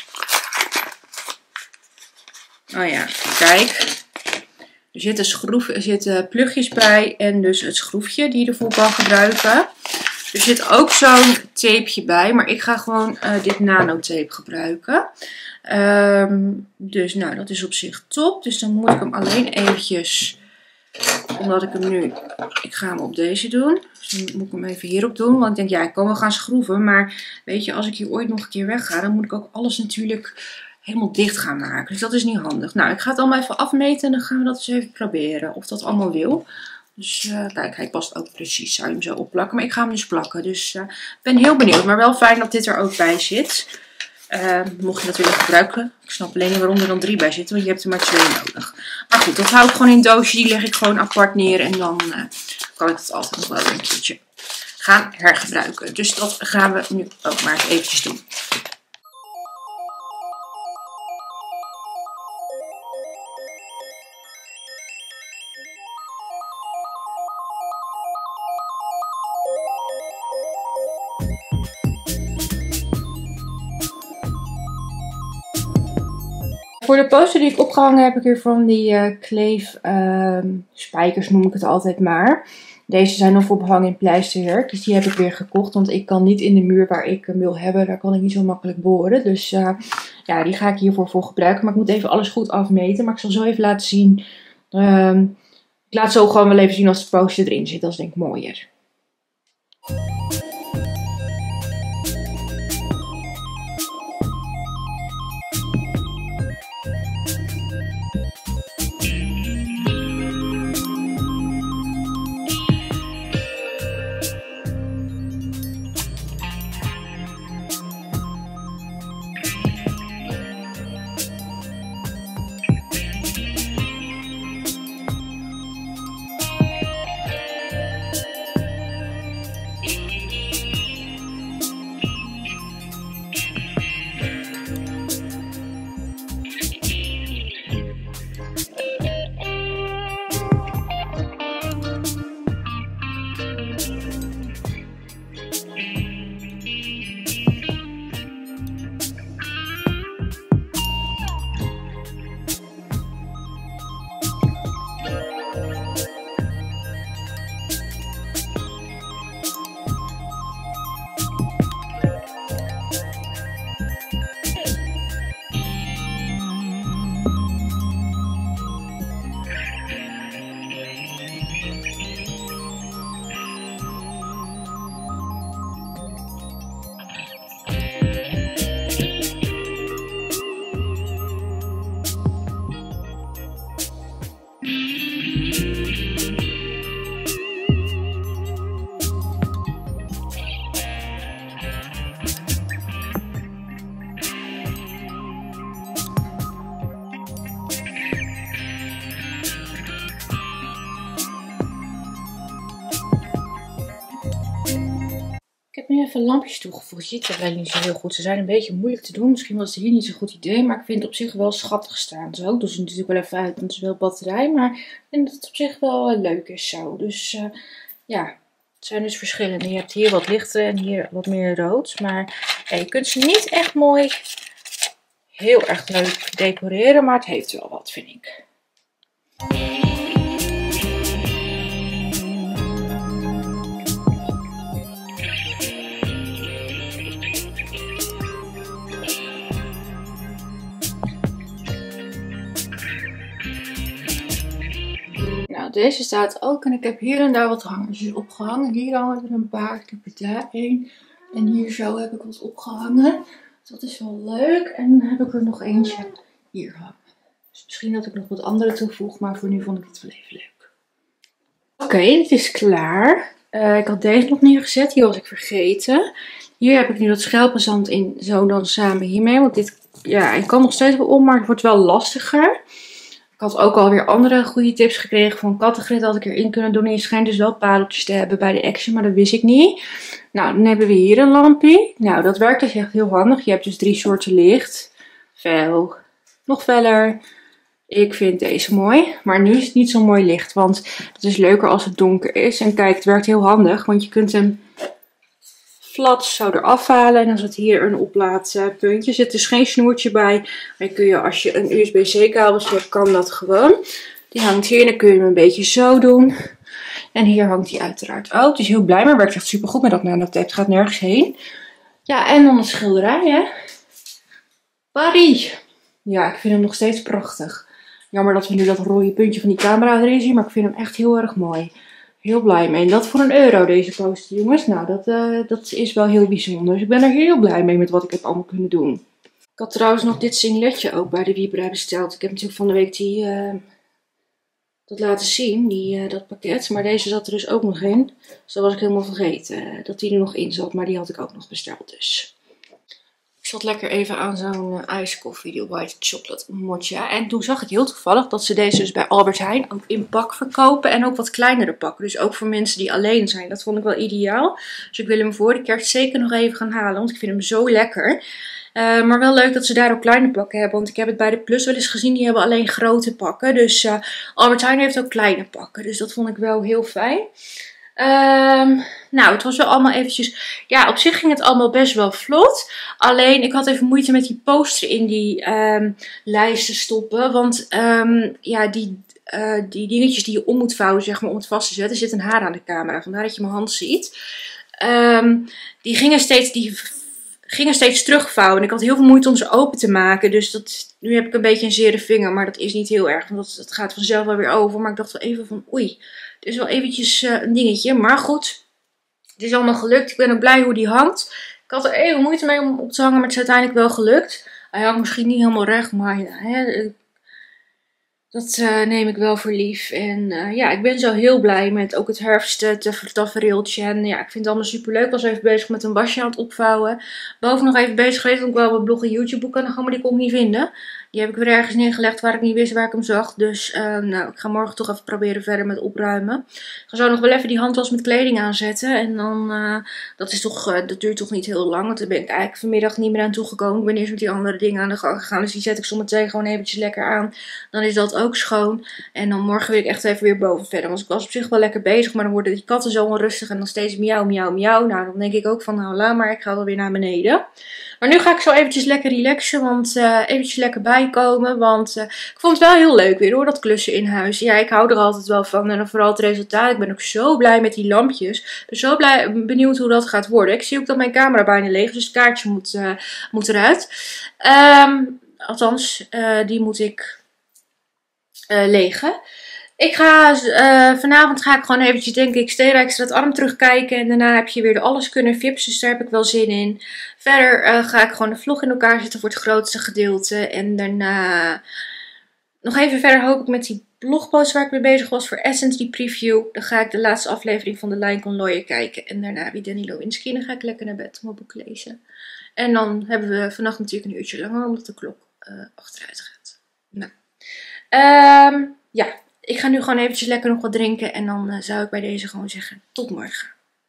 Oh ja, kijk. Er zitten, schroef, er zitten plugjes bij. En dus het schroefje die je ervoor kan gebruiken. Er zit ook zo'n tapeje bij. Maar ik ga gewoon uh, dit nanotape gebruiken. Um, dus nou, dat is op zich top. Dus dan moet ik hem alleen eventjes... Omdat ik hem nu... Ik ga hem op deze doen. Dus dan moet ik hem even hierop doen. Want ik denk, ja, ik kan wel gaan schroeven. Maar weet je, als ik hier ooit nog een keer wegga... Dan moet ik ook alles natuurlijk helemaal dicht gaan maken. Dus dat is niet handig. Nou, ik ga het allemaal even afmeten. En dan gaan we dat eens even proberen. Of dat allemaal wil. Dus uh, kijk, hij past ook precies. Zou je hem zo opplakken. Maar ik ga hem dus plakken. Dus ik uh, ben heel benieuwd. Maar wel fijn dat dit er ook bij zit. Uh, mocht je dat willen gebruiken. Ik snap alleen niet waarom er dan drie bij zitten, want je hebt er maar twee nodig. Maar goed, dat hou ik gewoon in een doosje. Die leg ik gewoon apart neer en dan uh, kan ik het altijd nog wel een keertje gaan hergebruiken. Dus dat gaan we nu ook maar eens eventjes doen. Voor de poster die ik opgehangen heb ik hier van die uh, kleef uh, spijkers, noem ik het altijd maar. Deze zijn nog voor behangen in pleisterwerk, dus die heb ik weer gekocht. Want ik kan niet in de muur waar ik hem wil hebben, daar kan ik niet zo makkelijk boren. Dus uh, ja, die ga ik hiervoor voor gebruiken. Maar ik moet even alles goed afmeten, maar ik zal zo even laten zien. Uh, ik laat zo gewoon wel even zien als de poster erin zit, dat is denk ik mooier. Ik heb nu even lampjes toegevoegd. Je ziet het alleen niet zo heel goed. Ze zijn een beetje moeilijk te doen. Misschien was het hier niet zo'n goed idee. Maar ik vind het op zich wel schattig staan. Zo doe ze natuurlijk wel even uit. Want het is wel batterij. Maar ik vind dat het op zich wel leuk is zo. Dus uh, ja. Het zijn dus verschillende. Je hebt hier wat lichte en hier wat meer rood. Maar ja, je kunt ze niet echt mooi heel erg leuk decoreren. Maar het heeft wel wat, vind ik. Nou, deze staat ook en ik heb hier en daar wat hangertjes opgehangen. Hier hangen er een paar, ik heb er daar één. En hier zo heb ik wat opgehangen. Dat is wel leuk. En dan heb ik er nog eentje hier hangen. Dus misschien dat ik nog wat andere toevoeg, maar voor nu vond ik het wel even leuk. Oké, okay, het is klaar. Uh, ik had deze nog neergezet, die was ik vergeten. Hier heb ik nu dat schelpenzand in, zo dan samen hiermee. Want dit, ja, ik kan nog steeds wel om, maar het wordt wel lastiger. Ik had ook alweer andere goede tips gekregen van kattengrit had ik erin kunnen doen. En je schijnt dus wel pareltjes te hebben bij de Action, maar dat wist ik niet. Nou, dan hebben we hier een lampje. Nou, dat werkt dus echt heel handig. Je hebt dus drie soorten licht. Fel, nog feller. Ik vind deze mooi, maar nu is het niet zo mooi licht, want het is leuker als het donker is. En kijk, het werkt heel handig, want je kunt hem flat zo eraf halen. En dan zit hier een oplaadpuntje. Er zit dus geen snoertje bij. Maar kun je, als je een U S B C kabel hebt, kan dat gewoon. Die hangt hier en dan kun je hem een beetje zo doen. En hier hangt hij uiteraard ook. Het is heel blij, maar werkt echt super goed met dat nanotape. Het gaat nergens heen. Ja, en dan de schilderij, hè. Barry. Ja, ik vind hem nog steeds prachtig. Jammer dat we nu dat rode puntje van die camera erin zien, maar ik vind hem echt heel erg mooi. Heel blij mee. En dat voor een euro, deze poster, jongens. Nou, dat, uh, dat is wel heel bijzonder. Dus ik ben er heel blij mee met wat ik heb allemaal kunnen doen. Ik had trouwens nog dit singletje ook bij de Vibra besteld. Ik heb natuurlijk van de week die, uh, dat laten zien, die, uh, dat pakket. Maar deze zat er dus ook nog in. Dus dat was ik helemaal vergeten, uh, dat die er nog in zat. Maar die had ik ook nog besteld dus. Ik zat lekker even aan zo'n uh, ijskoffie, die white chocolate matcha. En toen zag ik heel toevallig dat ze deze dus bij Albert Heijn ook in pak verkopen. En ook wat kleinere pakken. Dus ook voor mensen die alleen zijn. Dat vond ik wel ideaal. Dus ik wil hem voor de kerst zeker nog even gaan halen. Want ik vind hem zo lekker. Uh, maar wel leuk dat ze daar ook kleine pakken hebben. Want ik heb het bij de Plus wel eens gezien. Die hebben alleen grote pakken. Dus uh, Albert Heijn heeft ook kleine pakken. Dus dat vond ik wel heel fijn. Um, nou, het was wel allemaal eventjes... Ja, op zich ging het allemaal best wel vlot. Alleen, ik had even moeite met die poster in die um, lijst te stoppen. Want um, ja, die, uh, die dingetjes die je om moet vouwen, zeg maar, om het vast te zetten, zit een haar aan de camera. Vandaar dat je mijn hand ziet. Um, die gingen steeds... Die, gingen steeds terugvouwen. En ik had heel veel moeite om ze open te maken. Dus dat, nu heb ik een beetje een zere vinger. Maar dat is niet heel erg. Want dat, dat gaat vanzelf wel weer over. Maar ik dacht wel even van oei. Het is wel eventjes uh, een dingetje. Maar goed. Het is allemaal gelukt. Ik ben ook blij hoe die hangt. Ik had er even moeite mee om op te hangen. Maar het is uiteindelijk wel gelukt. Hij hangt misschien niet helemaal recht. Maar ja, hè, dat uh, neem ik wel voor lief. En uh, ja, ik ben zo heel blij met ook het herfsttafereeltje. En ja, ik vind het allemaal super leuk. Ik was even bezig met een wasje aan het opvouwen. Boven nog even bezig geweest. Want ik wel mijn blog en YouTube boek aan de gang, maar die kon ik niet vinden. Die heb ik weer ergens neergelegd waar ik niet wist waar ik hem zag. Dus uh, nou, ik ga morgen toch even proberen verder met opruimen. Ik ga zo nog wel even die handwas met kleding aanzetten. En dan, uh, dat, is toch, uh, dat duurt toch niet heel lang. Want daar ben ik eigenlijk vanmiddag niet meer aan toegekomen. Ik ben eerst met die andere dingen aan de gang gegaan. Dus die zet ik zometeen gewoon eventjes lekker aan. Dan is dat ook schoon. En dan morgen wil ik echt even weer boven verder. Want ik was op zich wel lekker bezig. Maar dan worden die katten zo onrustig. En dan steeds miauw, miauw, miauw. Nou, dan denk ik ook van nou, laat maar. Ik ga wel weer naar beneden. Maar nu ga ik zo eventjes lekker relaxen. Want uh, eventjes lekker bijkomen. Want uh, ik vond het wel heel leuk weer hoor. Dat klussen in huis. Ja, ik hou er altijd wel van. En dan vooral het resultaat. Ik ben ook zo blij met die lampjes. Ik ben zo blij, benieuwd hoe dat gaat worden. Ik zie ook dat mijn camera bijna leeg is. Dus het kaartje moet, uh, moet eruit. Um, althans, uh, die moet ik uh, legen. Ik ga, uh, vanavond ga ik gewoon eventjes, denk ik, Steenrijkstraat Arm terugkijken. En daarna heb je weer de Alles Kunnen Vips, dus daar heb ik wel zin in. Verder uh, ga ik gewoon de vlog in elkaar zetten voor het grootste gedeelte. En daarna nog even verder hoop ik met die blogpost waar ik mee bezig was voor Essence, die preview. Dan ga ik de laatste aflevering van The Lion Con Lawyer kijken. En daarna weer Danny Lewinsky. En dan ga ik lekker naar bed om mijn boek lezen. En dan hebben we vannacht natuurlijk een uurtje langer, omdat de klok uh, achteruit gaat. Nou, um, ja. Ik ga nu gewoon eventjes lekker nog wat drinken. En dan uh, zou ik bij deze gewoon zeggen tot morgen.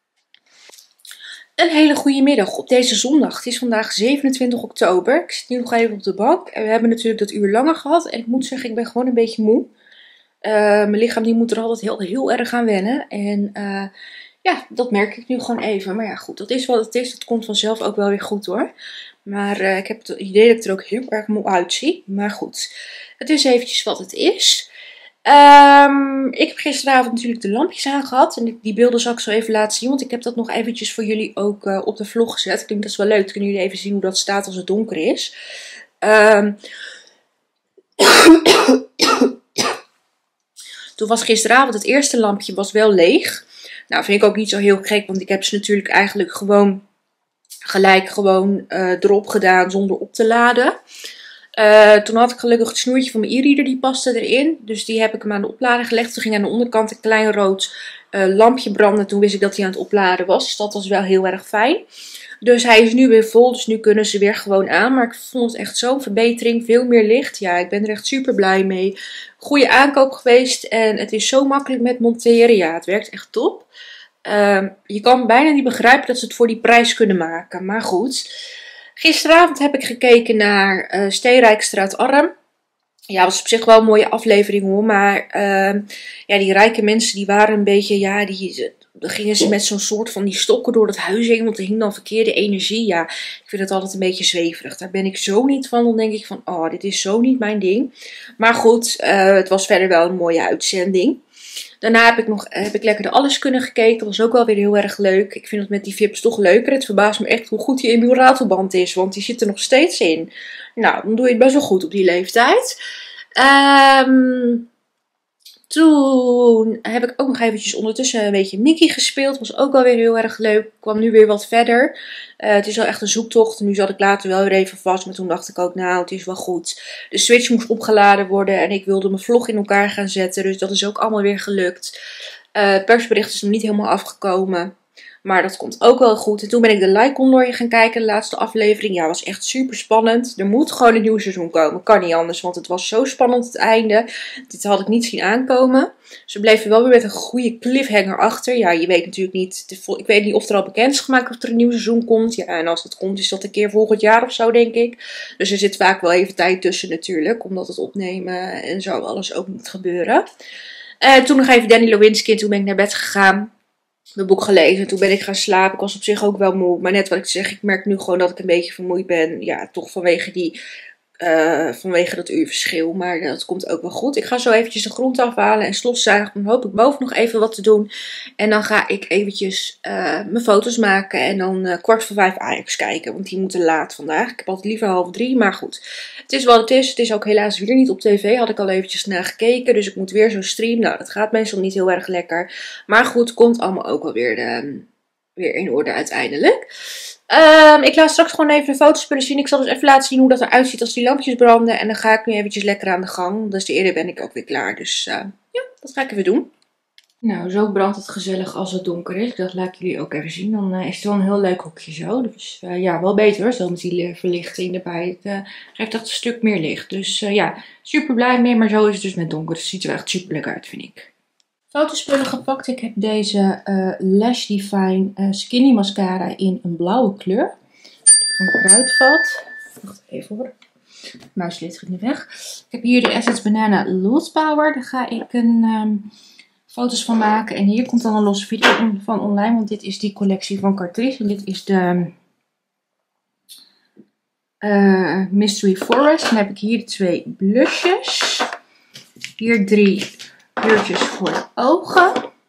Een hele goede middag op deze zondag. Het is vandaag zevenentwintig oktober. Ik zit nu nog even op de bank. En we hebben natuurlijk dat uur langer gehad. En ik moet zeggen, ik ben gewoon een beetje moe. Uh, mijn lichaam die moet er altijd heel, heel erg aan wennen. En uh, ja, dat merk ik nu gewoon even. Maar ja, goed, dat is wat het is. Dat komt vanzelf ook wel weer goed hoor. Maar uh, ik heb het idee dat ik er ook heel erg moe uitzie. Maar goed, het is eventjes wat het is. Um, ik heb gisteravond natuurlijk de lampjes aangehad. En die beelden zal ik zo even laten zien. Want ik heb dat nog eventjes voor jullie ook uh, op de vlog gezet. Ik denk dat is wel leuk. Dan kunnen jullie even zien hoe dat staat als het donker is. Um, Toen was gisteravond het eerste lampje was wel leeg. Nou, vind ik ook niet zo heel gek. Want ik heb ze natuurlijk eigenlijk gewoon gelijk gewoon uh, erop gedaan zonder op te laden. Uh, toen had ik gelukkig het snoertje van mijn e-reader, die paste erin. Dus die heb ik hem aan de oplader gelegd. Toen ging aan de onderkant een klein rood uh, lampje branden. Toen wist ik dat hij aan het opladen was. Dus dat was wel heel erg fijn. Dus hij is nu weer vol. Dus nu kunnen ze weer gewoon aan. Maar ik vond het echt zo'n verbetering. Veel meer licht. Ja, ik ben er echt super blij mee. Goede aankoop geweest. En het is zo makkelijk met monteren. Ja, het werkt echt top. Uh, je kan bijna niet begrijpen dat ze het voor die prijs kunnen maken. Maar goed. Gisteravond heb ik gekeken naar uh, Steenrijkstraat Arm. Ja, dat was op zich wel een mooie aflevering hoor. Maar uh, ja, die rijke mensen die waren een beetje, ja, die, dan gingen ze met zo'n soort van die stokken door het huis heen. Want er hing dan verkeerde energie. Ja, ik vind het altijd een beetje zweverig. Daar ben ik zo niet van. Dan denk ik van, oh, dit is zo niet mijn ding. Maar goed, uh, het was verder wel een mooie uitzending. Daarna heb ik, nog, heb ik lekker de Alles Kunnen gekeken. Dat was ook wel weer heel erg leuk. Ik vind het met die Vips toch leuker. Het verbaast me echt hoe goed die Emiel Ratelband is. Want die zit er nog steeds in. Nou, dan doe je het best wel goed op die leeftijd. Um, toen heb ik ook nog eventjes ondertussen een beetje Mickey gespeeld. Was ook wel weer heel erg leuk. Ik kwam nu weer wat verder. Uh, het is wel echt een zoektocht. Nu zat ik later wel weer even vast. Maar toen dacht ik ook, nou, het is wel goed. De Switch moest opgeladen worden. En ik wilde mijn vlog in elkaar gaan zetten. Dus dat is ook allemaal weer gelukt. Uh, het persbericht is nog niet helemaal afgekomen. Maar dat komt ook wel goed. En toen ben ik de Lycon gaan kijken, de laatste aflevering. Ja, was echt super spannend. Er moet gewoon een nieuw seizoen komen. Kan niet anders, want het was zo spannend het einde. Dit had ik niet zien aankomen. Ze bleven wel weer met een goede cliffhanger achter. Ja, je weet natuurlijk niet. De, ik weet niet of er al bekend is gemaakt of er een nieuw seizoen komt. Ja, en als dat komt, is dat een keer volgend jaar of zo, denk ik. Dus er zit vaak wel even tijd tussen natuurlijk. Omdat het opnemen en zo alles ook moet gebeuren. Uh, toen nog even Danny Lewinsky en toen ben ik naar bed gegaan. Mijn boek gelezen. Toen ben ik gaan slapen. Ik was op zich ook wel moe. Maar net wat ik zeg, ik merk nu gewoon dat ik een beetje vermoeid ben. Ja, toch vanwege die... Uh, vanwege dat uurverschil. Maar uh, dat komt ook wel goed. Ik ga zo eventjes de grond afhalen en stofzuigen. Dan hoop ik boven nog even wat te doen. En dan ga ik eventjes uh, mijn foto's maken. En dan uh, kwart voor vijf Ajax kijken. Want die moeten laat vandaag. Ik heb altijd liever half drie. Maar goed. Het is wat het is. Het is ook helaas weer niet op tv. Had ik al eventjes naar gekeken. Dus ik moet weer zo'n stream. Nou, dat gaat meestal niet heel erg lekker. Maar goed, komt allemaal ook wel weer, uh, weer in orde uiteindelijk. Um, ik laat straks gewoon even de fotospullen zien. Ik zal dus even laten zien hoe dat eruit ziet als die lampjes branden. En dan ga ik nu eventjes lekker aan de gang. Dus eerder ben ik ook weer klaar. Dus uh, ja, dat ga ik even doen. Nou, zo brandt het gezellig als het donker is. Ik dacht, laat ik jullie ook even zien. Dan uh, is het wel een heel leuk hoekje zo. Dus uh, ja, wel beter hoor. Zo met die verlichting erbij. Het uh, geeft echt een stuk meer licht. Dus uh, ja, super blij mee. Maar zo is het dus met donker. Dus het ziet er echt super leuk uit, vind ik. Fotospullen gepakt. Ik heb deze uh, Lash Define uh, Skinny Mascara in een blauwe kleur. Van Kruidvat. Wacht even hoor. Muislid gaat niet weg. Ik heb hier de Essence Banana Loose Power. Daar ga ik een um, foto's van maken. En hier komt dan een losse video van online. Want dit is die collectie van Catrice. En dit is de uh, Mystery Forest. Dan heb ik hier twee blushes. Hier drie kleurtjes voor de ogen.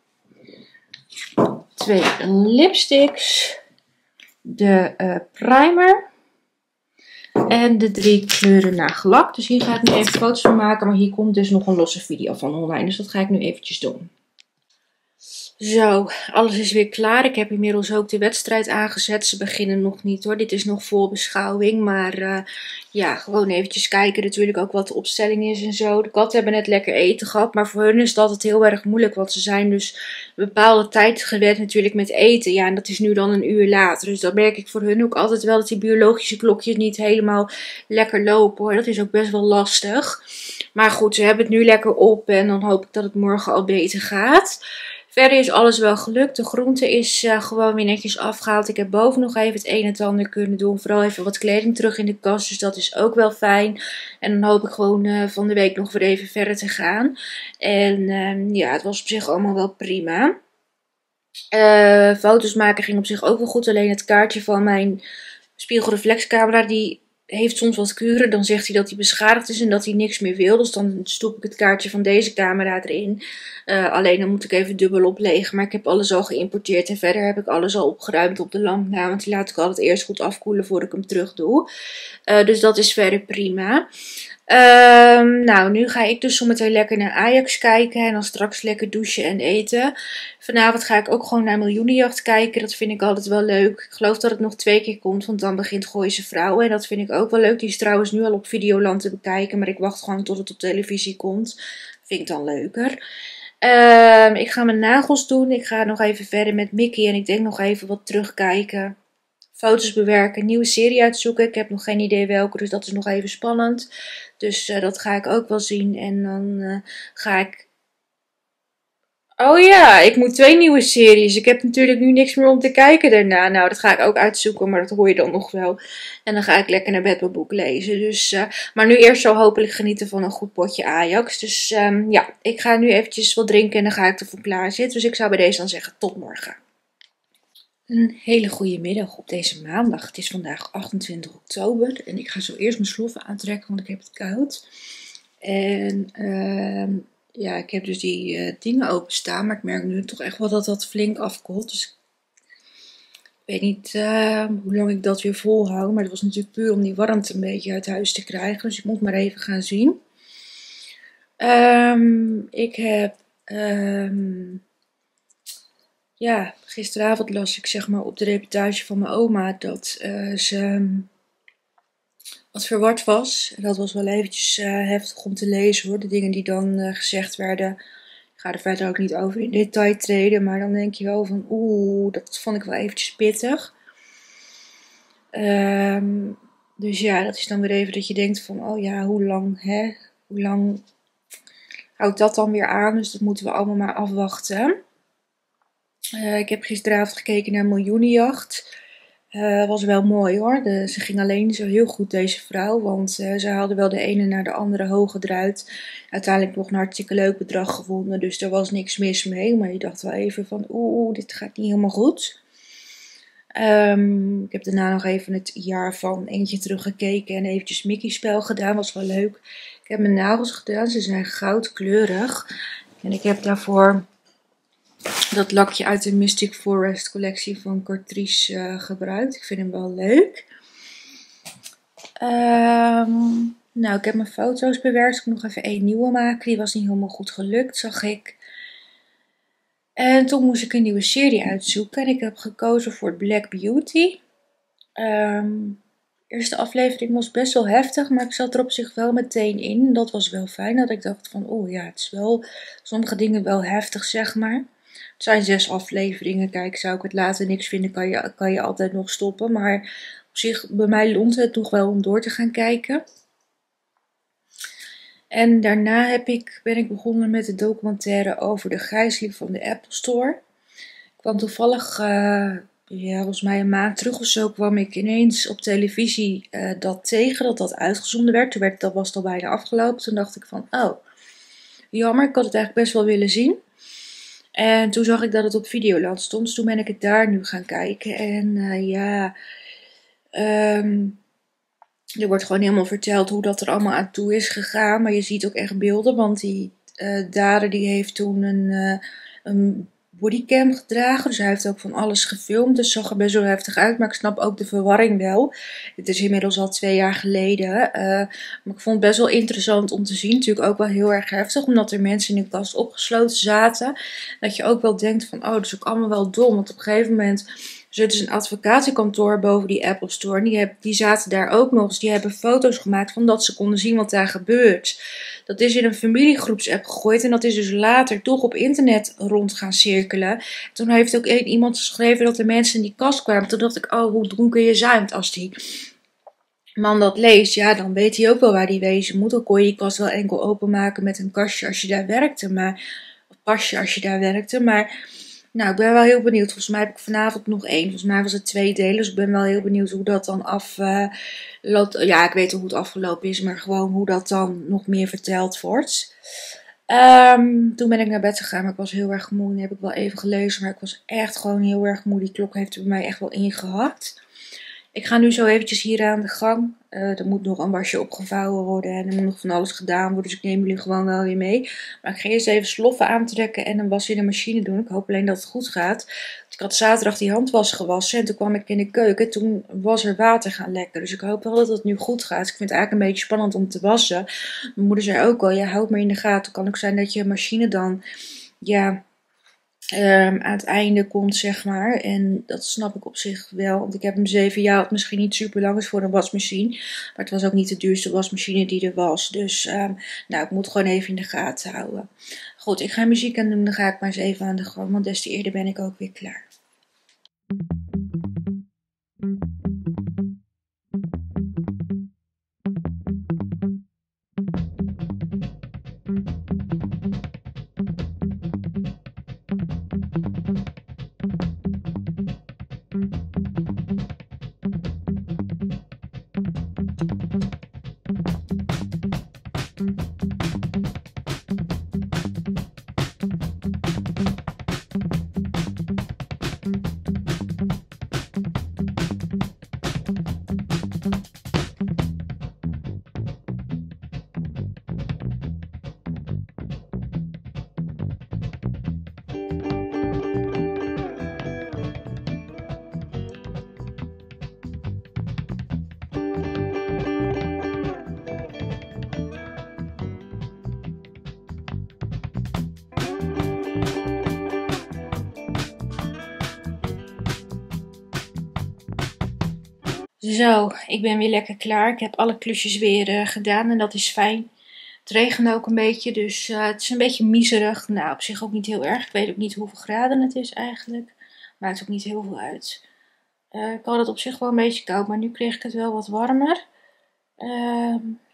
Twee lipsticks. De uh, primer. En de drie kleuren nagellak. Dus hier ga ik nu even foto's van maken. Maar hier komt dus nog een losse video van online. Dus dat ga ik nu eventjes doen. Zo, alles is weer klaar. Ik heb inmiddels ook de wedstrijd aangezet. Ze beginnen nog niet hoor. Dit is nog voor beschouwing. Maar uh, ja, gewoon eventjes kijken natuurlijk ook wat de opstelling is en zo. De katten hebben net lekker eten gehad. Maar voor hun is het altijd heel erg moeilijk. Want ze zijn dus een bepaalde tijd gewend natuurlijk met eten. Ja, en dat is nu dan een uur later. Dus dan merk ik voor hun ook altijd wel dat die biologische klokjes niet helemaal lekker lopen hoor. Dat is ook best wel lastig. Maar goed, ze hebben het nu lekker op. En dan hoop ik dat het morgen al beter gaat. Verder is alles wel gelukt. De groente is uh, gewoon weer netjes afgehaald. Ik heb boven nog even het een en het ander kunnen doen. Vooral even wat kleding terug in de kast. Dus dat is ook wel fijn. En dan hoop ik gewoon uh, van de week nog weer even verder te gaan. En uh, ja, het was op zich allemaal wel prima. Uh, foto's maken ging op zich ook wel goed. Alleen het kaartje van mijn spiegelreflexcamera die heeft soms wat kuren. Dan zegt hij dat hij beschadigd is en dat hij niks meer wil. Dus dan stop ik het kaartje van deze camera erin. Uh, alleen dan moet ik even dubbel oplegen. Maar ik heb alles al geïmporteerd. En verder heb ik alles al opgeruimd op de lamp na. Want die laat ik altijd eerst goed afkoelen voordat ik hem terug doe. Uh, dus dat is verder prima. Uh, nou, nu ga ik dus zometeen lekker naar Ajax kijken. En dan straks lekker douchen en eten. Vanavond ga ik ook gewoon naar Miljoenenjacht kijken. Dat vind ik altijd wel leuk. Ik geloof dat het nog twee keer komt. Want dan begint Gooise Vrouwen. En dat vind ik ook wel leuk. Die is trouwens nu al op Videoland te bekijken. Maar ik wacht gewoon tot het op televisie komt. Vind ik dan leuker. Uh, ik ga mijn nagels doen. Ik ga nog even verder met Mickey. En ik denk nog even wat terugkijken. Foto's bewerken. Nieuwe serie uitzoeken. Ik heb nog geen idee welke. Dus dat is nog even spannend. Dus uh, dat ga ik ook wel zien. En dan uh, ga ik... Oh ja, ik moet twee nieuwe series. Ik heb natuurlijk nu niks meer om te kijken daarna. Nou, dat ga ik ook uitzoeken, maar dat hoor je dan nog wel. En dan ga ik lekker naar bed mijn boek lezen. Dus, uh, maar nu eerst zo hopelijk genieten van een goed potje Ajax. Dus um, ja, ik ga nu eventjes wat drinken en dan ga ik ervoor klaar zitten. Dus ik zou bij deze dan zeggen tot morgen. Een hele goede middag op deze maandag. Het is vandaag achtentwintig oktober. En ik ga zo eerst mijn sloffen aantrekken, want ik heb het koud. En... Uh, Ja, ik heb dus die uh, dingen openstaan, maar ik merk nu toch echt wel dat dat flink afkoelt. Dus ik weet niet uh, hoe lang ik dat weer volhoud. Maar dat was natuurlijk puur om die warmte een beetje uit huis te krijgen. Dus ik moet maar even gaan zien. Um, ik heb... Um, ja, gisteravond las ik zeg maar op de reportage van mijn oma dat uh, ze... wat verward was. En dat was wel eventjes uh, heftig om te lezen hoor. De dingen die dan uh, gezegd werden. Ik ga er verder ook niet over in detail treden, maar dan denk je wel van oeh, dat vond ik wel eventjes pittig. Um, dus ja, dat is dan weer even dat je denkt van oh ja, hoe lang, hè? Hoe lang houdt dat dan weer aan? Dus dat moeten we allemaal maar afwachten. Uh, ik heb gisteravond gekeken naar Miljoenenjacht. Uh, was wel mooi hoor. De, ze ging alleen zo heel goed, deze vrouw. Want uh, ze haalde wel de ene naar de andere hoge eruit. Uiteindelijk nog een hartstikke leuk bedrag gevonden. Dus er was niks mis mee. Maar je dacht wel even van oeh, dit gaat niet helemaal goed. Um, ik heb daarna nog even het jaar van eentje teruggekeken. En eventjes Mickey spel gedaan. Was wel leuk. Ik heb mijn nagels gedaan. Ze zijn goudkleurig. En ik heb daarvoor dat lakje uit de Mystic Forest collectie van Catrice uh, gebruikt. Ik vind hem wel leuk. Um, nou, ik heb mijn foto's bewerkt. Ik moet nog even één nieuwe maken. Die was niet helemaal goed gelukt, zag ik. En toen moest ik een nieuwe serie uitzoeken. En ik heb gekozen voor Black Beauty. Um, de eerste aflevering was best wel heftig. Maar ik zat er op zich wel meteen in. Dat was wel fijn. Dat ik dacht van, oh ja, het is wel sommige dingen wel heftig, zeg maar. Het zijn zes afleveringen. Kijk, zou ik het later niks vinden, kan je, kan je altijd nog stoppen. Maar op zich, bij mij loont het toch wel om door te gaan kijken. En daarna heb ik, ben ik begonnen met de documentaire over de gijzeling van de Apple Store. Ik kwam toevallig, uh, ja, volgens mij een maand terug of zo, kwam ik ineens op televisie uh, dat tegen, dat dat uitgezonden werd. Toen werd dat was het al bijna afgelopen. Toen dacht ik van, oh, jammer, ik had het eigenlijk best wel willen zien. En toen zag ik dat het op Videoland stond. Dus toen ben ik het daar nu gaan kijken. En uh, ja, um, er wordt gewoon helemaal verteld hoe dat er allemaal aan toe is gegaan. Maar je ziet ook echt beelden. Want die uh, dader die heeft toen een, uh, een bodycam gedragen. Dus hij heeft ook van alles gefilmd. Dus het zag er best wel heftig uit. Maar ik snap ook de verwarring wel. Het is inmiddels al twee jaar geleden. Uh, maar ik vond het best wel interessant om te zien. Natuurlijk ook wel heel erg heftig. Omdat er mensen in de kast opgesloten zaten. Dat je ook wel denkt van, oh, dat is ook allemaal wel dom. Want op een gegeven moment zit dus een advocatenkantoor boven die Apple Store. En die, heb, die zaten daar ook nog eens. Die hebben foto's gemaakt van dat ze konden zien wat daar gebeurt. Dat is in een familiegroepsapp gegooid. En dat is dus later toch op internet rond gaan cirkelen. Toen heeft ook één iemand geschreven dat er mensen in die kast kwamen. Toen dacht ik, oh, hoe dronken je zuimt als die man dat leest. Ja, dan weet hij ook wel waar die wezen moet. Dan kon je die kast wel enkel openmaken met een kastje als je daar werkte. Maar, of pasje als je daar werkte. Maar nou, ik ben wel heel benieuwd. Volgens mij heb ik vanavond nog één. Volgens mij was het twee delen. Dus ik ben wel heel benieuwd hoe dat dan af... Uh, loopt. Ja, ik weet al hoe het afgelopen is. Maar gewoon hoe dat dan nog meer verteld wordt. Um, toen ben ik naar bed gegaan. Maar ik was heel erg moe. En heb ik wel even gelezen. Maar ik was echt gewoon heel erg moe. Die klok heeft er bij mij echt wel ingehakt. Ik ga nu zo eventjes hier aan de gang. Uh, er moet nog een wasje opgevouwen worden. En er moet nog van alles gedaan worden. Dus ik neem jullie gewoon wel weer mee. Maar ik ga eerst even sloffen aantrekken en een was in de machine doen. Ik hoop alleen dat het goed gaat. Dus ik had zaterdag die handwas gewassen. En toen kwam ik in de keuken. Toen was er water gaan lekken. Dus ik hoop wel dat het nu goed gaat. Ik vind het eigenlijk een beetje spannend om te wassen. Mijn moeder zei ook al, ja, houd maar in de gaten. Het kan ook zijn dat je machine dan, ja... Um, aan het einde komt, zeg maar. En dat snap ik op zich wel. Want ik heb hem zeven jaar, wat misschien niet super lang is voor een wasmachine. Maar het was ook niet de duurste wasmachine die er was. Dus, um, nou, ik moet gewoon even in de gaten houden. Goed, ik ga muziek aan doen. Dan ga ik maar eens even aan de gang. Want des te eerder ben ik ook weer klaar. Zo, ik ben weer lekker klaar. Ik heb alle klusjes weer uh, gedaan en dat is fijn. Het regent ook een beetje, dus uh, het is een beetje miserig. Nou, op zich ook niet heel erg. Ik weet ook niet hoeveel graden het is eigenlijk. Maakt ook niet heel veel uit. Uh, ik had het op zich wel een beetje koud, maar nu kreeg ik het wel wat warmer. Uh,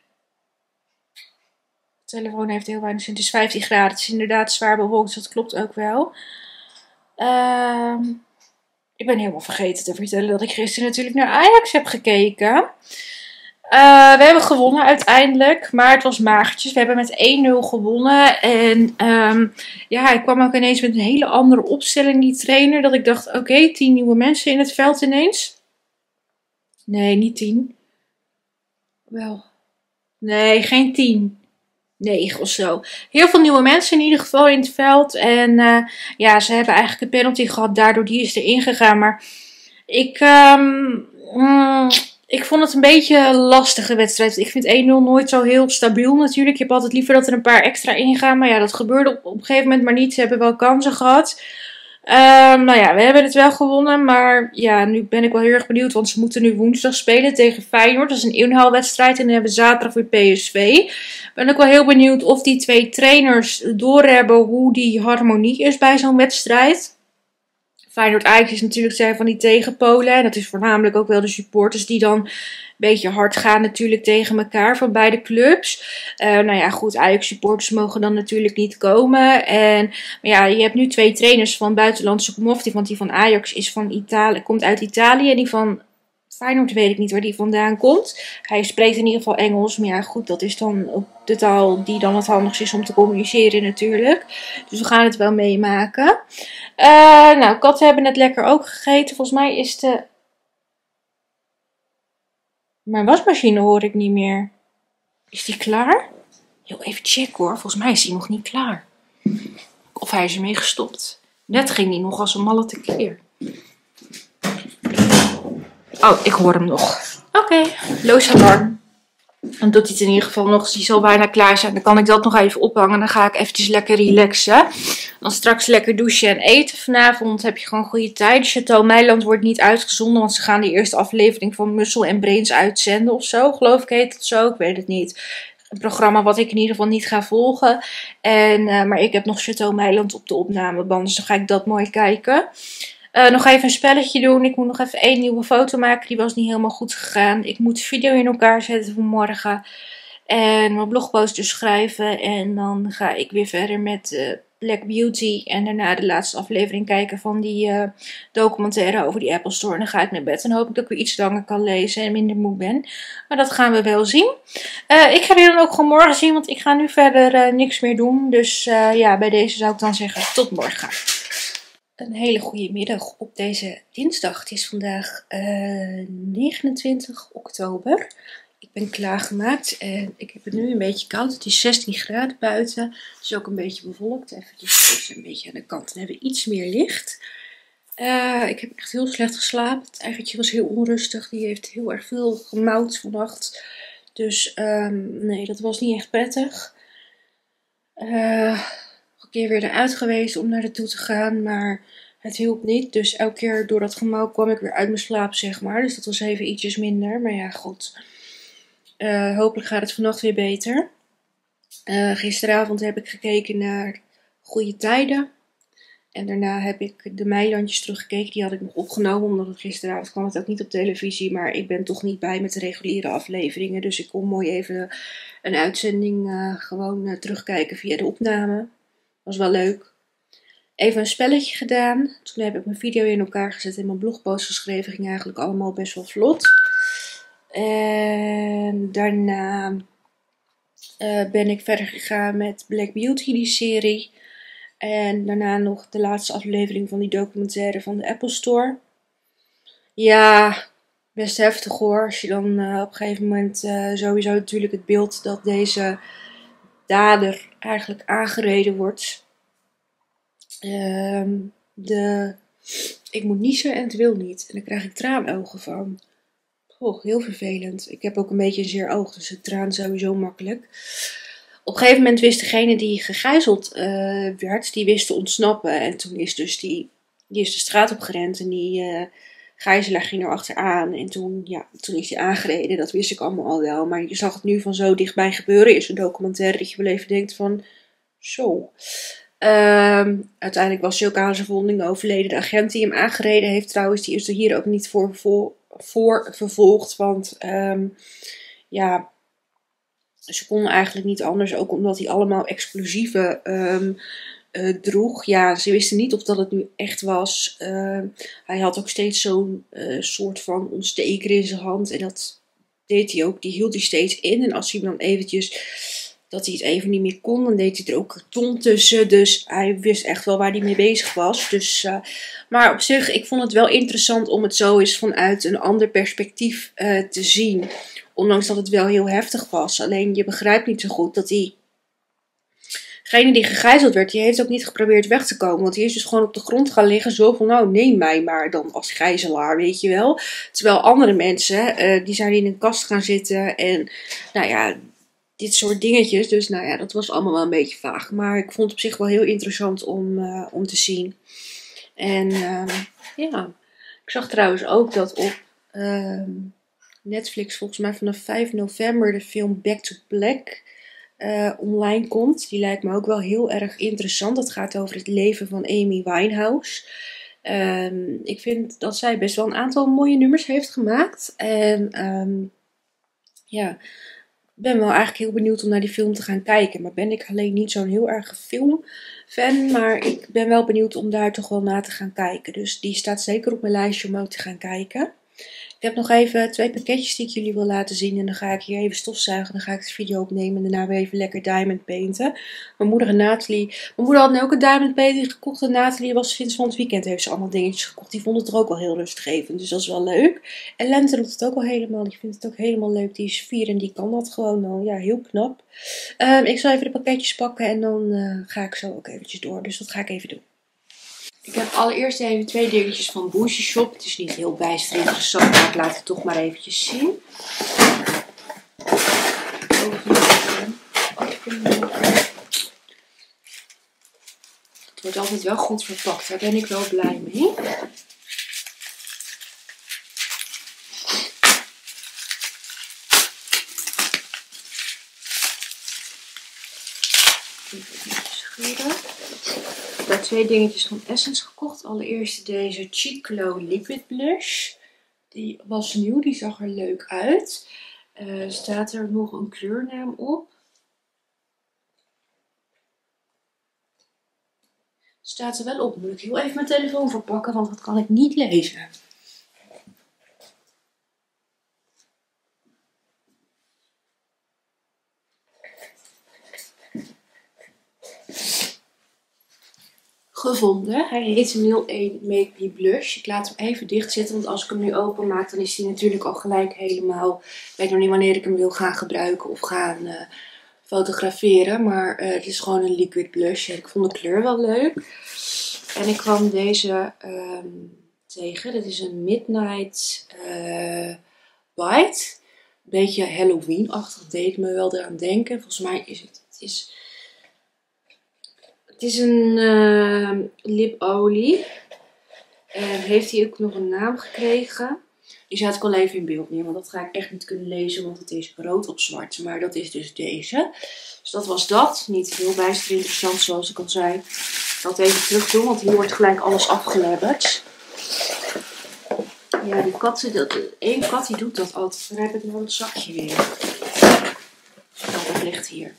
de telefoon heeft heel weinig zin. Het is vijftien graden. Het is inderdaad zwaar bewolkt, dus dat klopt ook wel. Uh, ik ben helemaal vergeten te vertellen dat ik gisteren natuurlijk naar Ajax heb gekeken. Uh, we hebben gewonnen uiteindelijk, maar het was magertjes. We hebben met één nul gewonnen. En um, ja, hij kwam ook ineens met een hele andere opstelling, die trainer. Dat ik dacht, oké, okay, tien nieuwe mensen in het veld ineens. Nee, niet tien. Wel. Nee, geen tien. Negen of zo. Heel veel nieuwe mensen in ieder geval in het veld. En uh, ja, ze hebben eigenlijk een penalty gehad. Daardoor die is erin gegaan. Maar ik... Um, mm, Ik vond het een beetje een lastige wedstrijd. Ik vind één nul nooit zo heel stabiel natuurlijk. Je hebt altijd liever dat er een paar extra ingaan. Maar ja, dat gebeurde op, op een gegeven moment maar niet. Ze hebben wel kansen gehad. Um, nou ja, we hebben het wel gewonnen. Maar ja, nu ben ik wel heel erg benieuwd. Want ze moeten nu woensdag spelen tegen Feyenoord. Dat is een inhaalwedstrijd. En dan hebben we zaterdag weer P S V. Ben ik wel heel benieuwd of die twee trainers doorhebben hoe die harmonie is bij zo'n wedstrijd. Feyenoord Ajax is natuurlijk zijn van die tegenpolen. En dat is voornamelijk ook wel de supporters die dan een beetje hard gaan natuurlijk tegen elkaar van beide clubs. Uh, nou ja, goed, Ajax supporters mogen dan natuurlijk niet komen. En maar ja, je hebt nu twee trainers van buitenlandse komaf. Want die van Ajax is van Italië, komt uit Italië. En die van Feyenoord weet ik niet waar die vandaan komt. Hij spreekt in ieder geval Engels. Maar ja, goed, dat is dan ook de taal die dan het handigst is om te communiceren natuurlijk. Dus we gaan het wel meemaken. Uh, nou, katten hebben het lekker ook gegeten. Volgens mij is de... Mijn wasmachine hoor ik niet meer. Is die klaar? Heel even checken hoor. Volgens mij is die nog niet klaar. Of hij is ermee gestopt. Net ging die nog als een malle tekeer. Oh, ik hoor hem nog. Oké, okay. Loos alarm. Dan doet hij het in ieder geval nog. Dus die zal bijna klaar zijn. Dan kan ik dat nog even ophangen. Dan ga ik eventjes lekker relaxen. Dan straks lekker douchen en eten. Vanavond heb je gewoon goede tijd. Chateau Meiland wordt niet uitgezonden. Want ze gaan die eerste aflevering van Muscle and Brains uitzenden of zo. Geloof ik heet het zo. Ik weet het niet. Een programma wat ik in ieder geval niet ga volgen. En, uh, maar ik heb nog Chateau Meiland op de opnameband. Dus dan ga ik dat mooi kijken. Uh, nog even een spelletje doen. Ik moet nog even één nieuwe foto maken. Die was niet helemaal goed gegaan. Ik moet video in elkaar zetten voor morgen. En mijn blogpost dus schrijven. En dan ga ik weer verder met uh, Black Beauty. En daarna de laatste aflevering kijken van die uh, documentaire over die Apple Store. En dan ga ik naar bed. En dan hoop ik dat ik weer iets langer kan lezen en minder moe ben. Maar dat gaan we wel zien. Uh, ik ga jullie dan ook gewoon morgen zien. Want ik ga nu verder uh, niks meer doen. Dus uh, ja, bij deze zou ik dan zeggen tot morgen. Een hele goede middag op deze dinsdag. Het is vandaag uh, negenentwintig oktober. Ik ben klaargemaakt en ik heb het nu een beetje koud. Het is zestien graden buiten. Het is ook een beetje bewolkt. Even dus een beetje aan de kant. Dan hebben we iets meer licht. Uh, ik heb echt heel slecht geslapen. Het eigentje was heel onrustig. Die heeft heel erg veel gemauwd vannacht. Dus um, nee, dat was niet echt prettig. Uh, een keer weer eruit geweest om naar de toe te gaan, maar het hielp niet. Dus elke keer door dat gemauw kwam ik weer uit mijn slaap, zeg maar. Dus dat was even ietsjes minder. Maar ja, goed. Uh, hopelijk gaat het vannacht weer beter. Uh, gisteravond heb ik gekeken naar Goede Tijden. En daarna heb ik de Meilandjes teruggekeken. Die had ik nog opgenomen, omdat het gisteravond kwam het ook niet op televisie. Maar ik ben toch niet bij met de reguliere afleveringen. Dus ik kon mooi even een uitzending uh, gewoon uh, terugkijken via de opname. Was wel leuk. Even een spelletje gedaan. Toen heb ik mijn video in elkaar gezet en mijn blogpost geschreven. Ging eigenlijk allemaal best wel vlot. En daarna uh, ben ik verder gegaan met Black Beauty, die serie. En daarna nog de laatste aflevering van die documentaire van de Apple Store. Ja, best heftig hoor. Als je dan uh, op een gegeven moment uh, sowieso natuurlijk het beeld dat deze dader eigenlijk aangereden wordt. Uh, de, ik moet niezen en het wil niet. En dan krijg ik traanogen van. Oh, heel vervelend. Ik heb ook een beetje een zeer oog, dus het traan sowieso makkelijk. Op een gegeven moment wist degene die gegijzeld uh, werd, die wist te ontsnappen. En toen is dus die, die is de straat opgerend en die uh, gijzelaar ging er achteraan. En toen, ja, toen is hij aangereden. Dat wist ik allemaal al wel. Maar je zag het nu van zo dichtbij gebeuren. Is een documentaire dat je wel even denkt van... Zo. Um, uiteindelijk was hij ook aan zijn verwondingen overleden. De agent die hem aangereden heeft trouwens, die is er hier ook niet voor, voor, voor vervolgd. Want um, ja, ze konden eigenlijk niet anders. Ook omdat hij allemaal explosieven um, uh, droeg. Ja, ze wisten niet of dat het nu echt was. Uh, hij had ook steeds zo'n uh, soort van ontsteker in zijn hand. En dat deed hij ook. Die hield hij steeds in. En als hij dan eventjes... dat hij het even niet meer kon. Dan deed hij er ook karton tussen. Dus hij wist echt wel waar hij mee bezig was. Dus, uh, maar op zich, ik vond het wel interessant om het zo eens vanuit een ander perspectief uh, te zien. Ondanks dat het wel heel heftig was. Alleen je begrijpt niet zo goed dat die... Degene die gegijzeld werd, die heeft ook niet geprobeerd weg te komen. Want die is dus gewoon op de grond gaan liggen. Zo van, nou neem mij maar dan als gijzelaar, weet je wel. Terwijl andere mensen, uh, die zijn in een kast gaan zitten. En nou ja... dit soort dingetjes. Dus nou ja, dat was allemaal wel een beetje vaag. Maar ik vond het op zich wel heel interessant om, uh, om te zien. En uh, ja, ik zag trouwens ook dat op uh, Netflix volgens mij vanaf vijf november de film Back to Black uh, online komt. Die lijkt me ook wel heel erg interessant. Dat gaat over het leven van Amy Winehouse. Um, ik vind dat zij best wel een aantal mooie nummers heeft gemaakt. En um, ja... Ik ben wel eigenlijk heel benieuwd om naar die film te gaan kijken. Maar ben ik alleen niet zo'n heel erg filmfan. Maar ik ben wel benieuwd om daar toch wel naar te gaan kijken. Dus die staat zeker op mijn lijstje om ook te gaan kijken. Ik heb nog even twee pakketjes die ik jullie wil laten zien. En dan ga ik hier even stofzuigen. Dan ga ik de video opnemen. En daarna weer even lekker diamond painten. Mijn moeder en Nathalie. Mijn moeder had nu ook een diamond painting gekocht. En Nathalie was sinds van het weekend heeft ze allemaal dingetjes gekocht. Die vond het er ook wel heel rustgevend. Dus dat is wel leuk. En Lente doet het ook al helemaal. Die vindt het ook helemaal leuk. Die is vier en die kan dat gewoon al. Ja, heel knap. Um, ik zal even de pakketjes pakken. En dan uh, ga ik zo ook eventjes door. Dus dat ga ik even doen. Ik heb allereerst even twee dingetjes van Bougie Shop. Het is niet heel bijster interessant, maar ik laat het toch maar eventjes zien. Het wordt altijd wel goed verpakt, daar ben ik wel blij mee. Even scheuren. Ik heb twee dingetjes van Essence gekocht. Allereerst deze Cheek Glow Liquid Blush. Die was nieuw, die zag er leuk uit. Uh, staat er nog een kleurnaam op. Staat er wel op. Moet ik heel even mijn telefoon verpakken, want dat kan ik niet lezen. Gevonden. Hij heet nul één Make Me Blush. Ik laat hem even dicht zitten, want als ik hem nu open maak, dan is hij natuurlijk al gelijk helemaal... Ik weet nog niet wanneer ik hem wil gaan gebruiken of gaan uh, fotograferen. Maar uh, het is gewoon een liquid blush. En ik vond de kleur wel leuk. En ik kwam deze um, tegen. Dit is een Midnight uh, Bite. Een beetje Halloween-achtig, deed me wel eraan denken. Volgens mij is het... het is, Het is een uh, lipolie. En heeft hij ook nog een naam gekregen. Die zet ik al even in beeld neer. Want dat ga ik echt niet kunnen lezen. Want het is rood op zwart. Maar dat is dus deze. Dus dat was dat. Niet heel bijster interessant zoals ik al zei. Ik zal het even terug doen. Want hier wordt gelijk alles afgelebberd. Ja, die katten. Dat, één kat die doet dat altijd. Dan heb ik nou het zakje weer. Nou, dat ligt hier.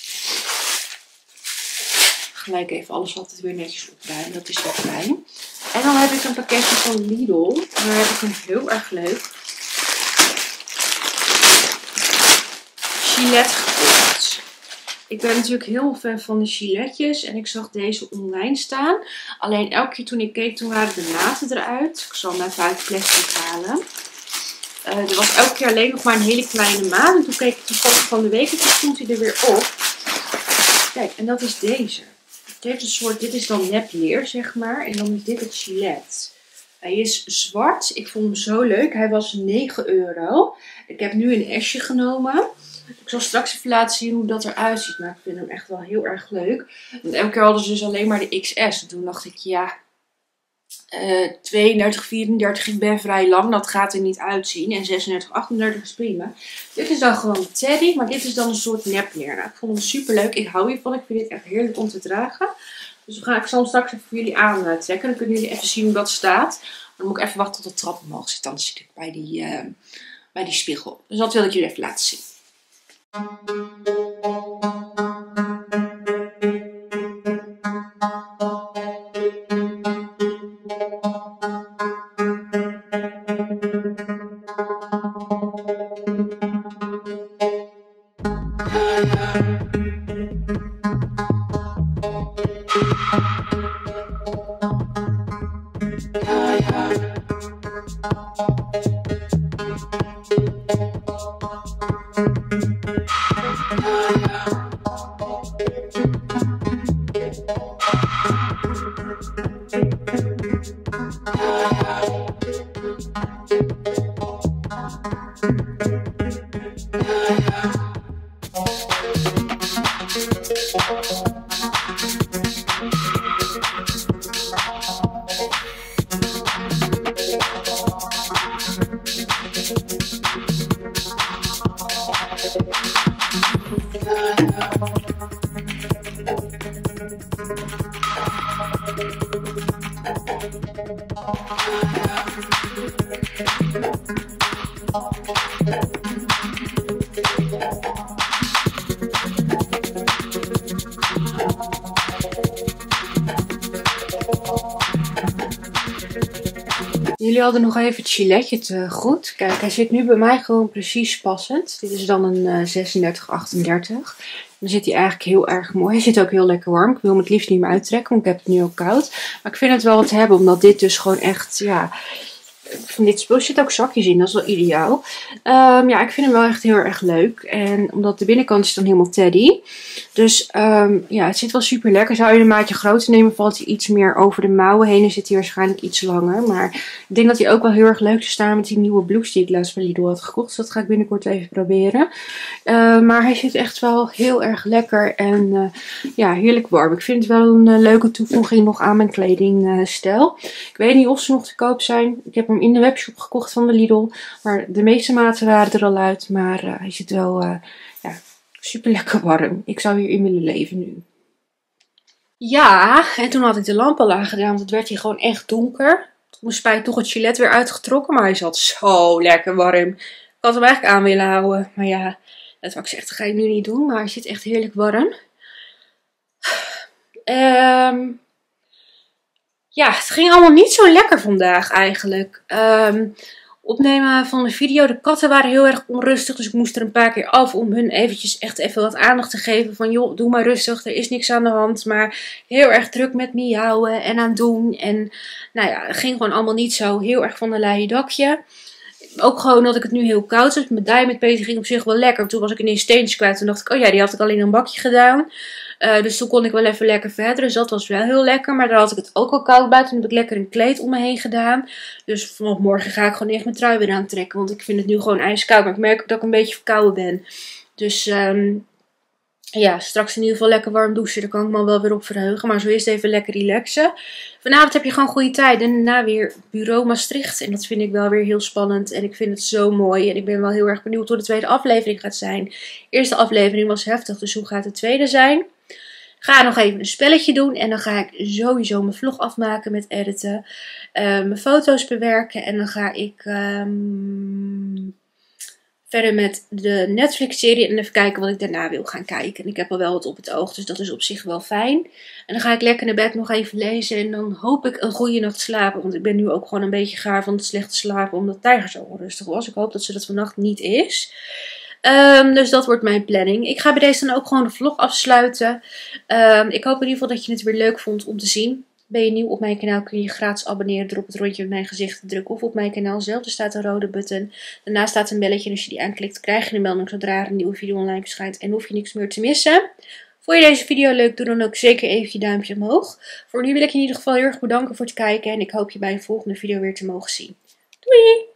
Gelijk even alles altijd weer netjes opruimen. Dat is wel fijn. En dan heb ik een pakketje van Lidl. Daar heb ik een heel erg leuk Gillette gekocht. Ik ben natuurlijk heel fan van de Gilletjes. En ik zag deze online staan. Alleen elke keer toen ik keek, toen waren de naten eruit. Ik zal hem even uit het plastic halen. Uh, er was elke keer alleen nog maar een hele kleine maat. En toen keek ik de foto van de week en toen stond hij er weer op. Kijk, en dat is deze. Het heeft een soort, dit is dan nepleer, zeg maar. En dan is dit het Gillette. Hij is zwart. Ik vond hem zo leuk. Hij was negen euro. Ik heb nu een S'je genomen. Ik zal straks even laten zien hoe dat eruit ziet. Maar ik vind hem echt wel heel erg leuk. Want elke keer hadden ze dus alleen maar de X S. En toen dacht ik, ja... uh, tweeëndertig, vierendertig, ik ben vrij lang. Dat gaat er niet uitzien. En zesendertig, achtendertig is prima. Dit is dan gewoon de teddy. Maar dit is dan een soort nepleer. Nou, ik vond hem super leuk. Ik hou hiervan. Ik vind dit echt heerlijk om te dragen. Dus dan ga ik zal straks even voor jullie aantrekken. Dan kunnen jullie even zien hoe dat staat. Maar dan moet ik even wachten tot de trap omhoog zit. Dan zit ik bij die, uh, bij die spiegel. Dus dat wil ik jullie even laten zien. Jullie hadden nog even het giletje te goed. Kijk, hij zit nu bij mij gewoon precies passend. Dit is dan een uh, zesendertig, achtendertig. Dan zit hij eigenlijk heel erg mooi. Hij zit ook heel lekker warm. Ik wil hem het liefst niet meer uittrekken, want ik heb het nu ook koud. Maar ik vind het wel wat hebben, omdat dit dus gewoon echt, ja... Van dit spul zit ook zakjes in, dat is wel ideaal. Um, ja, ik vind hem wel echt heel erg leuk. En omdat de binnenkant is dan helemaal teddy. Dus um, ja, het zit wel super lekker. Zou je een maatje groter nemen, valt hij iets meer over de mouwen heen. En zit hij waarschijnlijk iets langer. Maar ik denk dat hij ook wel heel erg leuk zou staan met die nieuwe blouse die ik laatst bij Lidl had gekocht. Dus dat ga ik binnenkort even proberen. Uh, maar hij zit echt wel heel erg lekker en uh, ja, heerlijk warm. Ik vind het wel een uh, leuke toevoeging nog aan mijn kledingstijl. Uh, ik weet niet of ze nog te koop zijn. Ik heb hem in de webshop gekocht van de Lidl. Maar de meeste maten waren er al uit. Maar uh, hij zit wel uh, ja, super lekker warm. Ik zou hierin willen leven nu. Ja, en toen had ik de lamp al aangedaan. Want het werd hier gewoon echt donker. Toen mijn spijt toch het gilet weer uitgetrokken. Maar hij zat zo lekker warm. Ik had hem eigenlijk aan willen houden. Maar ja, dat wat ik zeg, dat ga ik nu niet doen. Maar hij zit echt heerlijk warm. Um, Ja, het ging allemaal niet zo lekker vandaag eigenlijk. Um, opnemen van de video. De katten waren heel erg onrustig. Dus ik moest er een paar keer af om hun eventjes echt even wat aandacht te geven. Van joh, doe maar rustig. Er is niks aan de hand. Maar heel erg druk met miauwen en aan doen. En nou ja, het ging gewoon allemaal niet zo heel erg van een leien dakje. Ook gewoon dat ik het nu heel koud heb. Mijn dij met Peter ging op zich wel lekker. Toen was ik ineens steentjes kwijt. Toen dacht ik, oh ja, die had ik al in een bakje gedaan. Uh, dus toen kon ik wel even lekker verder. Dus dat was wel heel lekker. Maar daar had ik het ook al koud bij. Toen heb ik lekker een kleed om me heen gedaan. Dus vanaf morgen ga ik gewoon echt mijn trui weer aantrekken. Want ik vind het nu gewoon ijskoud. Maar ik merk ook dat ik een beetje verkouden ben. Dus um, ja, straks in ieder geval lekker warm douchen. Daar kan ik me wel weer op verheugen. Maar zo is het even lekker relaxen. Vanavond heb je gewoon goede tijd. En daarna weer bureau Maastricht. En dat vind ik wel weer heel spannend. En ik vind het zo mooi. En ik ben wel heel erg benieuwd hoe de tweede aflevering gaat zijn. De eerste aflevering was heftig. Dus hoe gaat de tweede zijn? Ga nog even een spelletje doen. En dan ga ik sowieso mijn vlog afmaken met editen. Uh, mijn foto's bewerken. En dan ga ik um, verder met de Netflix-serie. En even kijken wat ik daarna wil gaan kijken. En ik heb al wel wat op het oog. Dus dat is op zich wel fijn. En dan ga ik lekker naar bed nog even lezen. En dan hoop ik een goede nacht slapen. Want ik ben nu ook gewoon een beetje gaar van het slechte slapen. Omdat Tijger zo onrustig was. Ik hoop dat ze dat vannacht niet is. Um, dus dat wordt mijn planning. Ik ga bij deze dan ook gewoon de vlog afsluiten. Um, ik hoop in ieder geval dat je het weer leuk vond om te zien. Ben je nieuw op mijn kanaal, kun je je gratis abonneren door op het rondje met mijn gezicht te drukken. Of op mijn kanaal zelf, er staat een rode button. Daarnaast staat een belletje en als je die aanklikt krijg je een melding zodra er een nieuwe video online verschijnt. En hoef je niks meer te missen. Vond je deze video leuk, doe dan ook zeker even je duimpje omhoog. Voor nu wil ik je in ieder geval heel erg bedanken voor het kijken. En ik hoop je bij een volgende video weer te mogen zien. Doei!